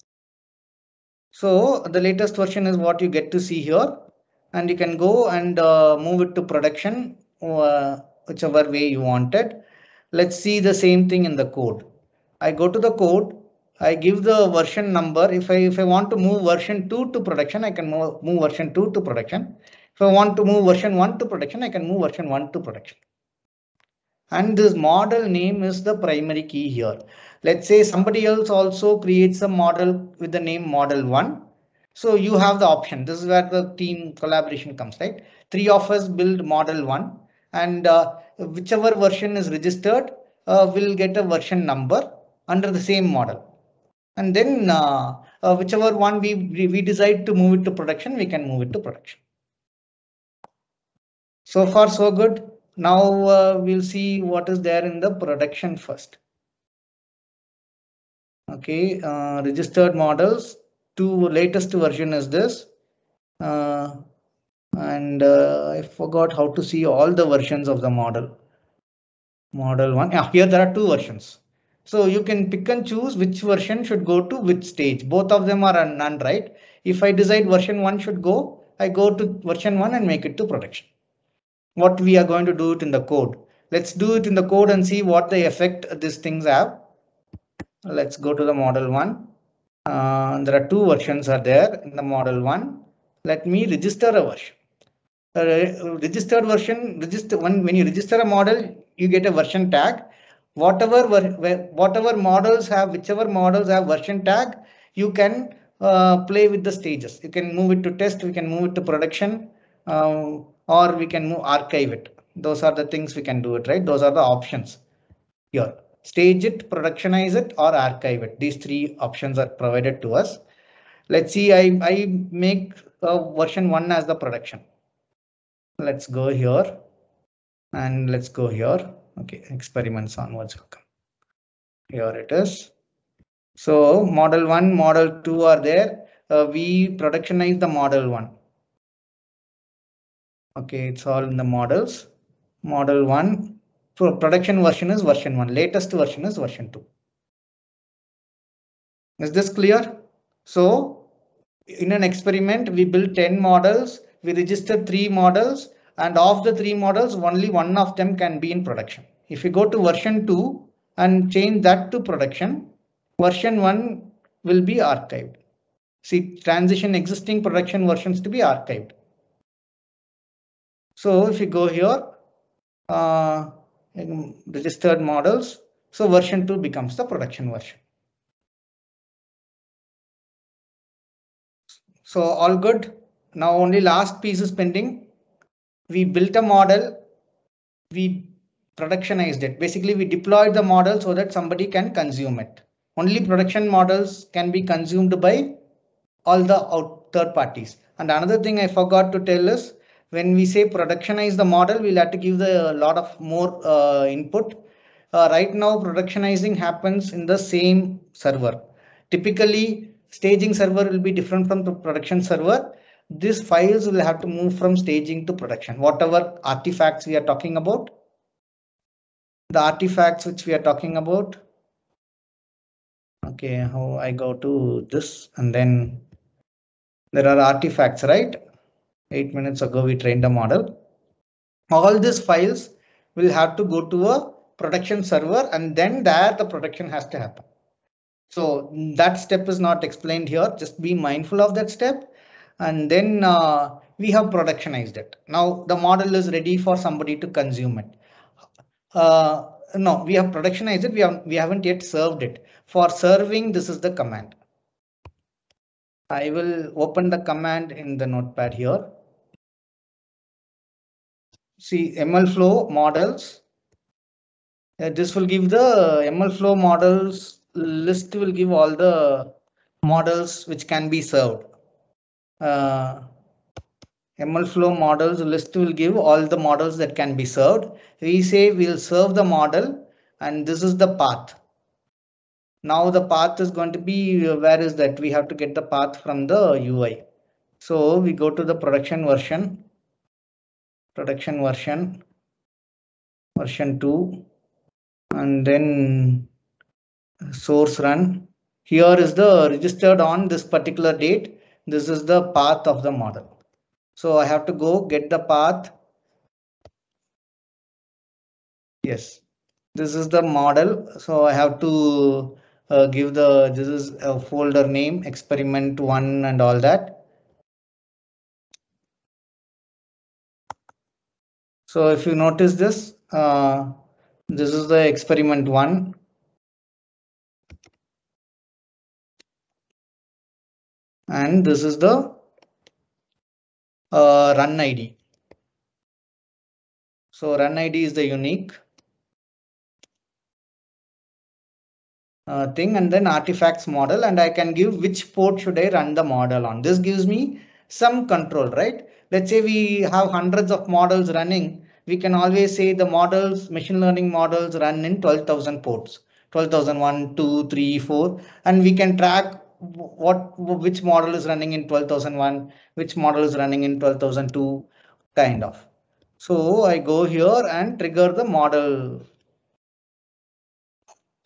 So the latest version is what you get to see here, and you can go and move it to production, whichever way you wanted. Let's see the same thing in the code. I go to the code. I give the version number. If I want to move version 2 to production, I can move version 2 to production. If I want to move version 1 to production, I can move version 1 to production. And this model name is the primary key here. Let's say somebody else also creates a model with the name model 1. So you have the option. This is where the team collaboration comes, right? 3 of us build model 1, and whichever version is registered will get a version number under the same model. And then whichever one we decide to move it to production, we can move it to production. So far, so good. Now we'll see what is there in the production first. Okay, registered models. 2 latest version is this. And I forgot how to see all the versions of the model. Model 1. Here there are two versions. So you can pick and choose which version should go to which stage. Both of them are none, right? If I decide version 1 should go, I go to version 1 and make it to production. What we are going to do it in the code. Let's do it in the code and see what the effect these things have. Let's go to the model 1. There are two versions are there in the model 1. Let me register a version. Registered version, when you register a model, you get a version tag. Whatever models have, whichever models have version tag, you can play with the stages. You can move it to test, we can move it to production, or we can archive it. Those are the things we can do it, right? Those are the options here. Stage it, productionize it, or archive it. These three options are provided to us. Let's see, I make version 1 as the production. Let's go here and let's go here. Okay, experiments onwards. Here it is. So model 1, model 2 are there. We productionize the model 1. Okay, it's all in the models. Model 1. So production version is version 1. Latest version is version 2. Is this clear? So in an experiment, we built 10 models. We registered 3 models. And of the 3 models, only one of them can be in production. If you go to version 2 and change that to production, version 1 will be archived. See, transition existing production versions to be archived. So if you go here, registered models, so version 2 becomes the production version. So all good. Now only last piece is pending. We built a model, we productionized it. Basically, we deployed the model so that somebody can consume it. Only production models can be consumed by all the third parties. And another thing I forgot to tell is when we say productionize the model, we'll have to give a lot of more input. Right now, productionizing happens in the same server. Typically, staging server will be different from the production server. These files will have to move from staging to production. Whatever artifacts we are talking about, the artifacts which we are talking about. Okay, how I go to this and then there are artifacts, right? 8 minutes ago, we trained a model. All these files will have to go to a production server and then there the production has to happen. So that step is not explained here. Just be mindful of that step. And then we have productionized it. Now the model is ready for somebody to consume it. No, we have productionized it. We haven't yet served it. For serving, this is the command. I will open the command in the notepad here. See MLflow models. This will give the MLflow models list, will give all the models which can be served. MLflow models list will give all the models that can be served. We say we'll serve the model and this is the path. Now the path is going to be, where is that? We have to get the path from the UI. So we go to the production version, version 2, and then source run. Here is the registered on this particular date. This is the path of the model. So I have to go get the path. Yes, this is the model. So I have to give this is a folder name, experiment 1 and all that. So if you notice this, this is the experiment 1. And this is the run ID. So run ID is the unique thing, and then artifacts model, and I can give which port should I run the model on. This gives me some control, right? Let's say we have hundreds of models running. We can always say the models, machine learning models run in 12,000 ports, 12,001, 2, 3, 4, and we can track which model is running in 12,001, which model is running in 12,002, kind of. So I go here and trigger the model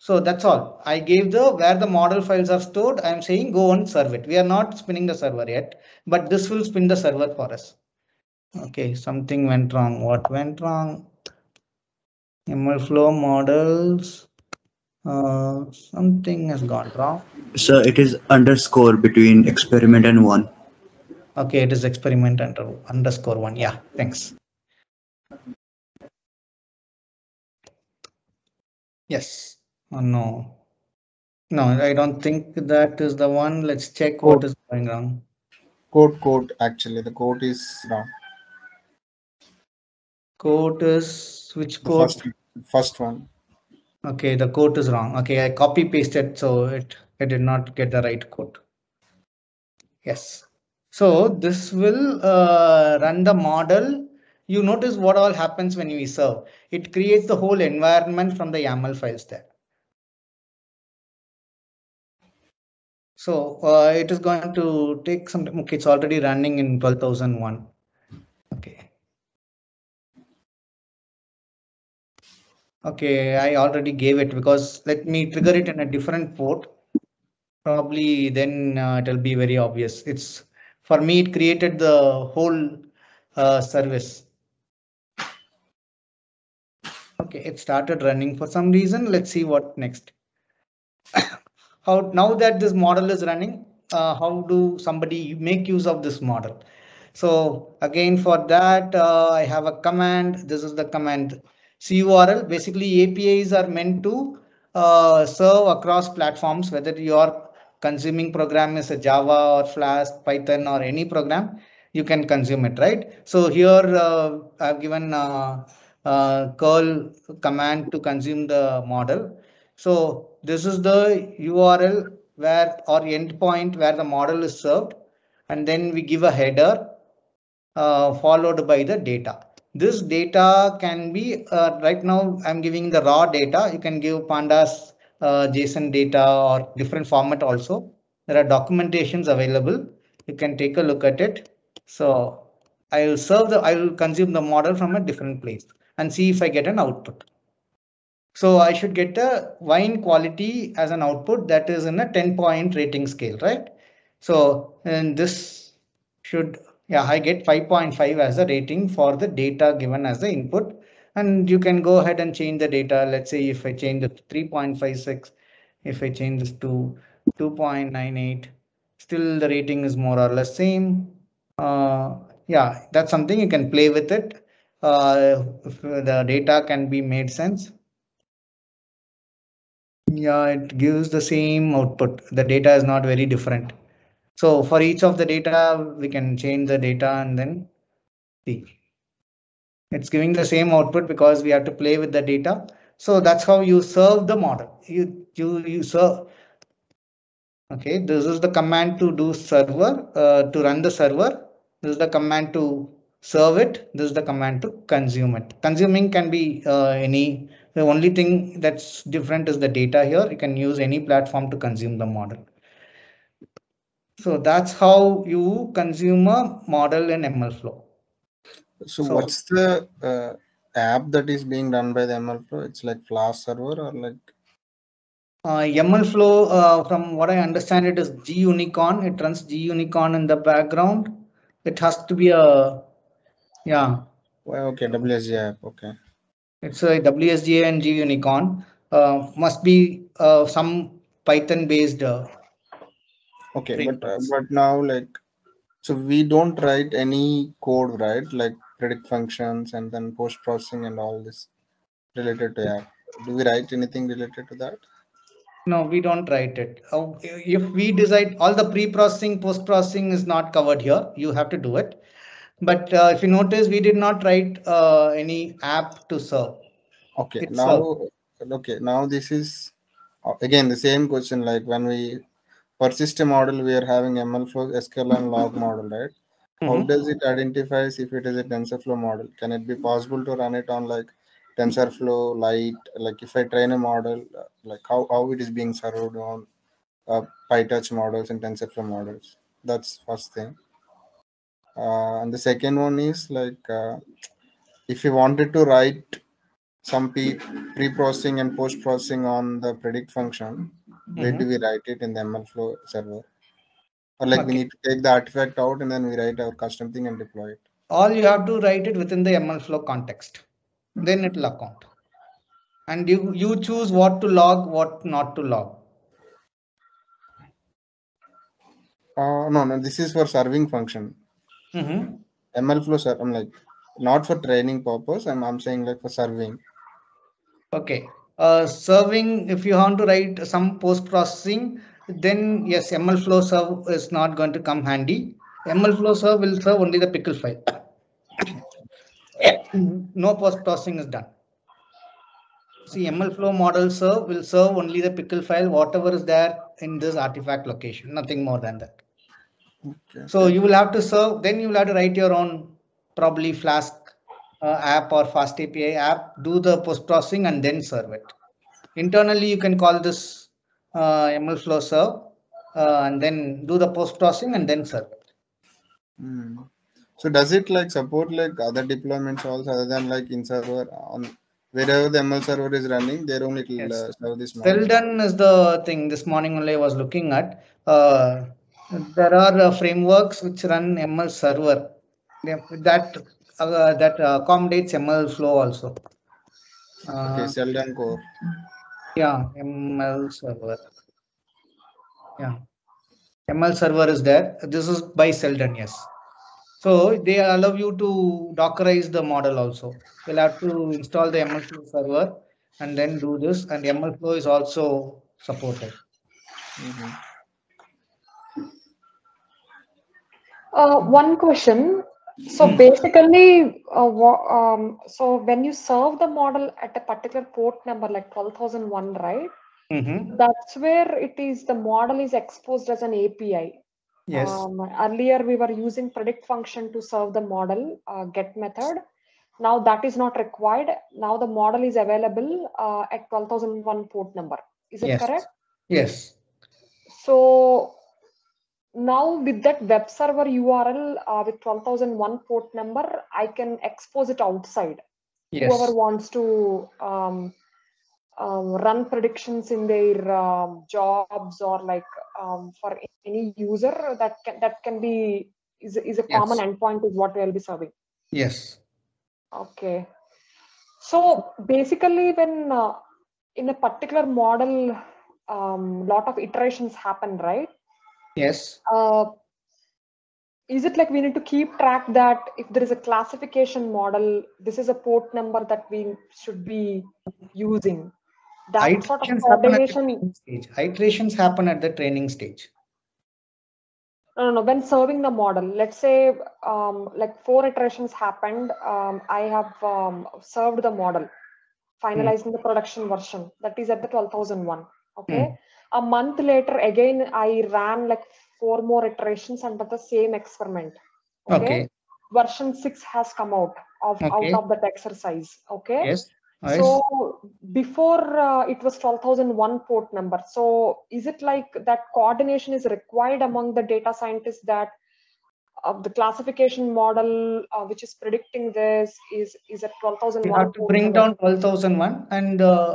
So that's all. I gave the where the model files are stored. I'm saying go and serve it. We are not spinning the server yet, but this will spin the server for us. Okay, something went wrong. What went wrong? MLflow models. Something has gone wrong.
So it is underscore between experiment and 1.
Okay, it is experiment underscore 1. Yeah, thanks. Yes. Oh, no. No, I don't think that is the one. Let's check what is going on.
Code. Actually, the code is wrong.
Code is which
The
code?
first one.
Okay, the code is wrong. Okay, I copy pasted, so it did not get the right code. Yes. So this will run the model. You notice what all happens when we serve. It creates the whole environment from the YAML files there. So it is going to take some time. Okay, it's already running in 12,001. Okay. Okay, I already gave it because let me trigger it in a different port. Probably then it will be very obvious. It's for me, it created the whole service. Okay, it started running for some reason. Let's see what next. How now that this model is running, how do somebody make use of this model? So again, for that, I have a command. This is the command CURL. Basically, APIs are meant to serve across platforms, whether your consuming program is a Java or Flask, Python, or any program, you can consume it, right? So here I've given curl command to consume the model. So this is the URL where or endpoint where the model is served, and then we give a header followed by the data. This data can be right now I'm giving the raw data. You can give pandas, JSON data or different format also. There are documentations available. You can take a look at it. So I will consume the model from a different place and see if I get an output. So I should get a wine quality as an output that is in a 10-point rating scale, right? So and this should, yeah, I get 5.5 as a rating for the data given as the input. And you can go ahead and change the data. Let's say if I change it to 3.56, if I change this to 2.98, still the rating is more or less same. Yeah, that's something you can play with it. If the data can be made sense. Yeah, it gives the same output. The data is not very different. So for each of the data, we can change the data and then see. It's giving the same output because we have to play with the data. So that's how you serve the model. You serve. Okay, this is the command to do server, to run the server. This is the command to serve it. This is the command to consume it. Consuming can be any. The only thing that's different is the data here. You can use any platform to consume the model. So that's how you consume a model in MLflow.
So what's the app that is being run by the MLflow? It's like Flask server or like?
MLflow, from what I understand, it is GUnicorn. It runs GUnicorn in the background. It has to be a, yeah.
Well, okay, WSGI app. Okay.
It's a WSGI and GUnicorn. Must be some Python based.
Okay, but now like, so we don't write any code, right? Like predict functions and then post processing and all this related to app. Do we write anything related to that?
No, we don't write it. If we decide all the pre-processing, post-processing is not covered here. You have to do it. But if you notice, we did not write any app to serve.
Okay, now this is again the same question. Like when we persist a model, we are having MLflow, sklearn log model, right? How does it identify if it is a TensorFlow model? Can it be possible to run it on like TensorFlow Lite? Like if I train a model, like how it is being served on PyTorch models and TensorFlow models? That's first thing. And the second one is like if you wanted to write some pre-processing and post-processing on the predict function. Where do we write it in the MLflow server? Or like we
Okay.
need to take the artifact out and then we write our custom thing and deploy it.
All you have to write it within the MLflow context. Then it will account. And you choose what to log, what not to log.
No, this is for serving function. MLflow, I'm like not for training purpose. I'm saying like for serving.
Okay. Serving, if you want to write some post processing, then yes, MLflow serve is not going to come handy. MLflow serve will serve only the pickle file. No post processing is done. See, MLflow model serve will serve only the pickle file, whatever is there in this artifact location, nothing more than that.
Okay.
So you will have to serve, then you will have to write your own probably Flask app or Fast API app, do the post processing and then serve it. Internally, you can call this MLflow serve and then do the post processing and then serve it.
So does it like support like other deployments also other than like in server on wherever the ML server is running, there only it will serve this model?
Seldon is the thing this morning only I was looking at. There are frameworks which run ML server that accommodates MLflow also.
Okay, Seldon core.
Yeah, ML server. Yeah, ML server is there. This is by Seldon, yes. So they allow you to Dockerize the model also. You'll have to install the MLflow server and then do this. And MLflow is also supported.
One question. So basically, so when you serve the model at a particular port number like 12,001, right? That's where it is the model is exposed as an API.
Yes.
Earlier we were using predict function to serve the model get method. Now that is not required. Now the model is available at 12,001 port number. Is it correct?
Yes.
So now with that web server URL with 12,001 port number, I can expose it outside.
Yes.
Whoever wants to run predictions in their jobs or like for any user that can be is a common endpoint is what we'll be serving.
Yes.
Okay. So basically when in a particular model lot of iterations happen, right?
Yes.
Is it like we need to keep track that if there is a classification model, this is a port number that we should be using? That sort of coordination.
Iterations happen at the training stage.
No. When serving the model, let's say like 4 iterations happened. I have served the model, finalizing the production version. That is at the 12,001. Okay. A month later, again, I ran like 4 more iterations under the same experiment. Okay. Version 6 has come out of that exercise. Okay.
Yes.
So before it was 12,001 port number. So is it like that coordination is required among the data scientists that the classification model which is predicting this is at 12,001?
You have to bring down 12,001 and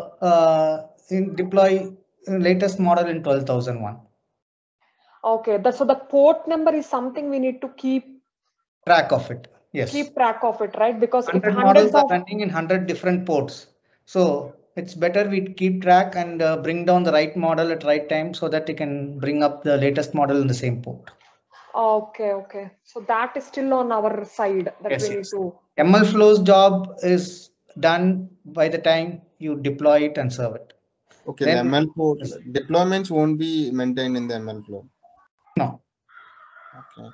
deploy latest model in 12,001.
Okay, so the port number is something we need to keep
track of it. Yes.
Keep track of it, right? Because
100 models are running in 100 different ports. So it's better we keep track and bring down the right model at right time so that you can bring up the latest model in the same port.
Okay. So that is still on our side that we need to.
MLflow's job is done by the time you deploy it and serve it.
Okay, then, the MLflow deployments won't be maintained in the MLflow.
No.
Okay.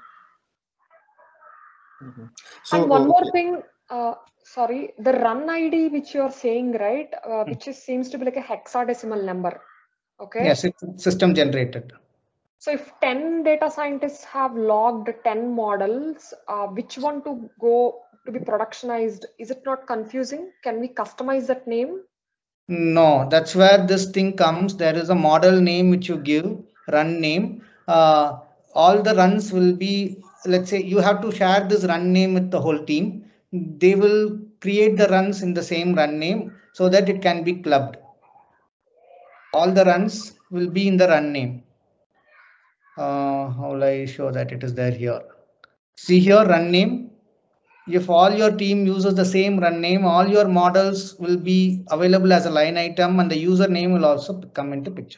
So and one more thing, sorry, the run ID which you're saying, right, which seems to be like a hexadecimal number. Okay.
Yes, it's system generated.
So if 10 data scientists have logged 10 models, which one to go to be productionized? Is it not confusing? Can we customize that name?
No, that's where this thing comes. There is a model name which you give, run name. All the runs will be, let's say you have to share this run name with the whole team. They will create the runs in the same run name so that it can be clubbed. All the runs will be in the run name. How will I show that it is there here? See here, run name. If all your team uses the same run name, all your models will be available as a line item and the username will also come into picture.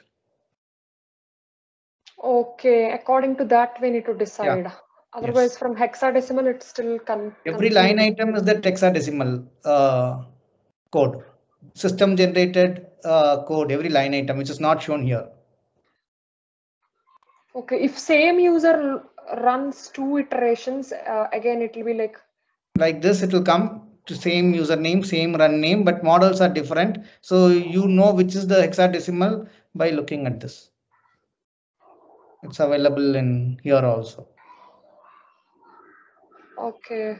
Okay, according to that, we need to decide. Otherwise,
Yes.
from hexadecimal, it's still
Every line item is that hexadecimal code, system generated code, every line item, which is not shown here.
Okay, if same user runs 2 iterations, again, it will be like
this, it will come to same username, same run name, but models are different. So you know which is the hexadecimal by looking at this. It's available in here also.
Okay.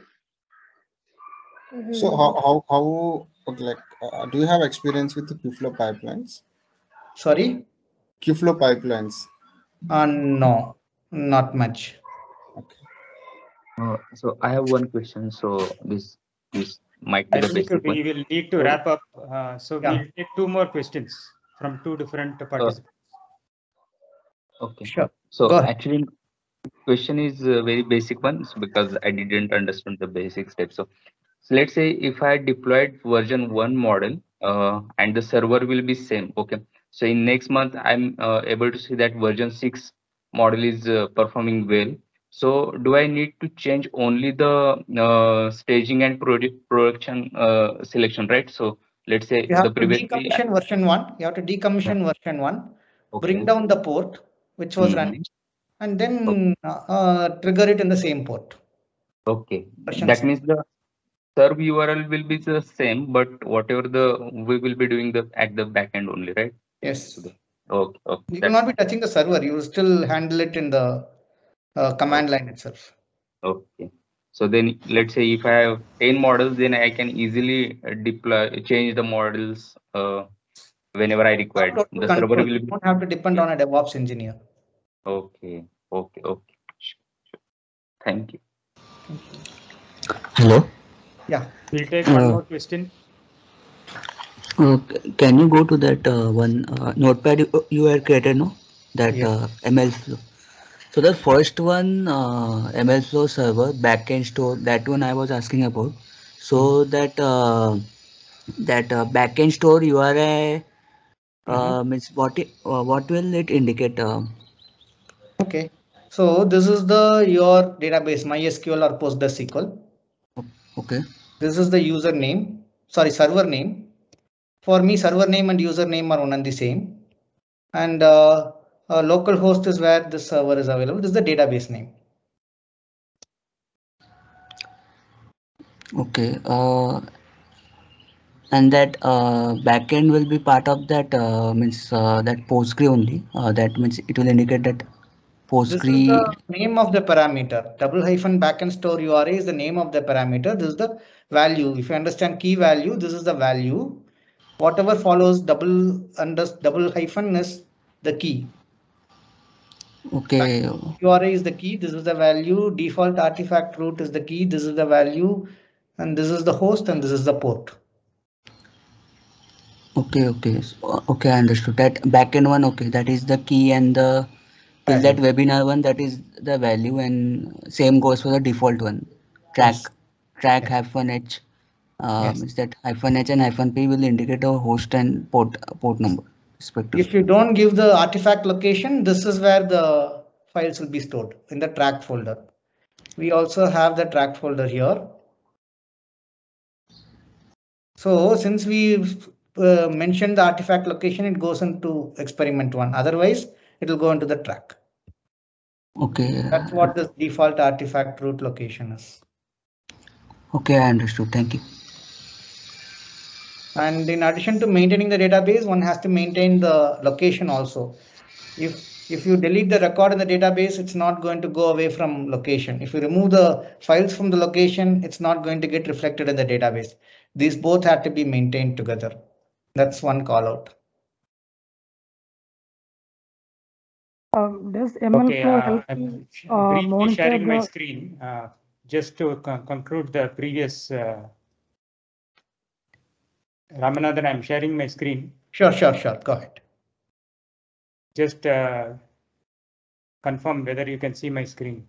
So how like do you have experience with the Kubeflow pipelines?
Sorry?
Kubeflow pipelines.
No, not much.
Okay.
So I have one question. So this might be
I
the
think
basic
we
one.
will need to wrap up. So
Yeah.
we'll take 2 more questions from 2 different participants.
Okay.
Sure.
So
Go ahead.
actually, question is a very basic one because I didn't understand the basic steps. So let's say if I deployed version 1 model and the server will be same. Okay. So in next month, I'm able to see that version 6 model is performing well. So do I need to change only the staging and production selection, right? So let's say
You have
the
to
previously.
decommission version 1. You have to decommission version 1, bring
Okay.
down the port which was running, and then trigger it in the same port.
Okay.
Version
That
6.
means the serve URL will be the same, but whatever we will be doing at the back end only, right?
Yes.
Okay.
You will not be touching the server. You will still handle it in the command line itself.
Okay. So then let's say if I have 10 models, then I can easily change the models whenever I require. The server will
You
be.
don't have to depend on a DevOps engineer.
Okay. Sure. Thank you.
Hello.
Yeah. We'll take one more question.
Can you go to that one notepad you had created, no? That ML flow. So the first one, ML flow server backend store, that one I was asking about. So that backend store URI means what will it indicate?
Okay. So this is your database MySQL or PostgreSQL.
Okay.
This is the username. Sorry, server name. For me, server name and username are one and the same. And local host is where the server is available. This is the database name.
Okay. And that backend will be part of that means that Postgre only. That means it will indicate that Postgre.
This is the name of the parameter. _backend store URI is the name of the parameter. This is the value. If you understand key value, this is the value. Whatever follows double hyphen is the key.
Okay.
URI is the key. This is the value. Default artifact root is the key. This is the value. And this is the host and this is the port.
Okay. I understood that backend one. Okay, that is the key, and the till that webinar one, that is the value, and same goes for the default one. Track -h means that -h and -p will indicate a host and port number respectively.
If you don't give the artifact location, this is where the files will be stored in the track folder. We also have the track folder here. So since we mentioned the artifact location, it goes into experiment 1. Otherwise, it will go into the track.
Okay.
That's what the default artifact root location is.
Okay, I understood. Thank you.
And in addition to maintaining the database, one has to maintain the location also. If you delete the record in the database, it's not going to go away from location. If you remove the files from the location, it's not going to get reflected in the database. These both have to be maintained together. That's one call out.
Does MLflow help
I'm
you
briefly sharing my
monitor
screen just to conclude the previous Ramanathan, I'm sharing my screen.
Sure. Go ahead.
Just confirm whether you can see my screen.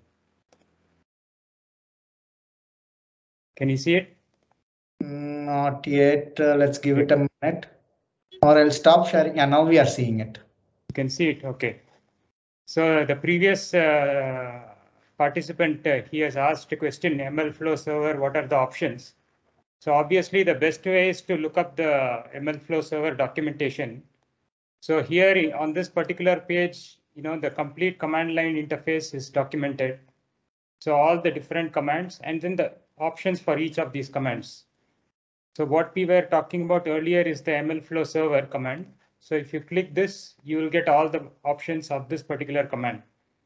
Can you see it?
Not yet. Let's give it a minute, or I'll stop sharing. Yeah, now we are seeing it.
You can see it. Okay. So the previous participant, he has asked a question, MLflow server, what are the options? So obviously the best way is to look up the MLflow server documentation. So here on this particular page, the complete command line interface is documented. So all the different commands and then the options for each of these commands. So what we were talking about earlier is the MLflow server command. So if you click this, you will get all the options of this particular command.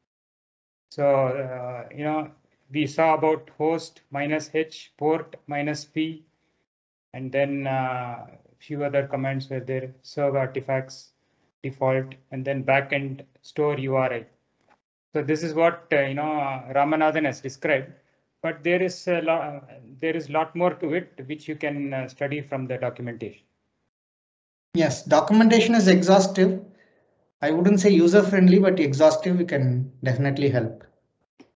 So, we saw about host -h, port -p, and then a few other commands were there, serve artifacts, default, and then backend store URI. So this is what, Ramanathan has described, but there is a lot more to it, which you can study from the documentation.
Yes, documentation is exhaustive. I wouldn't say user friendly, but exhaustive can definitely help.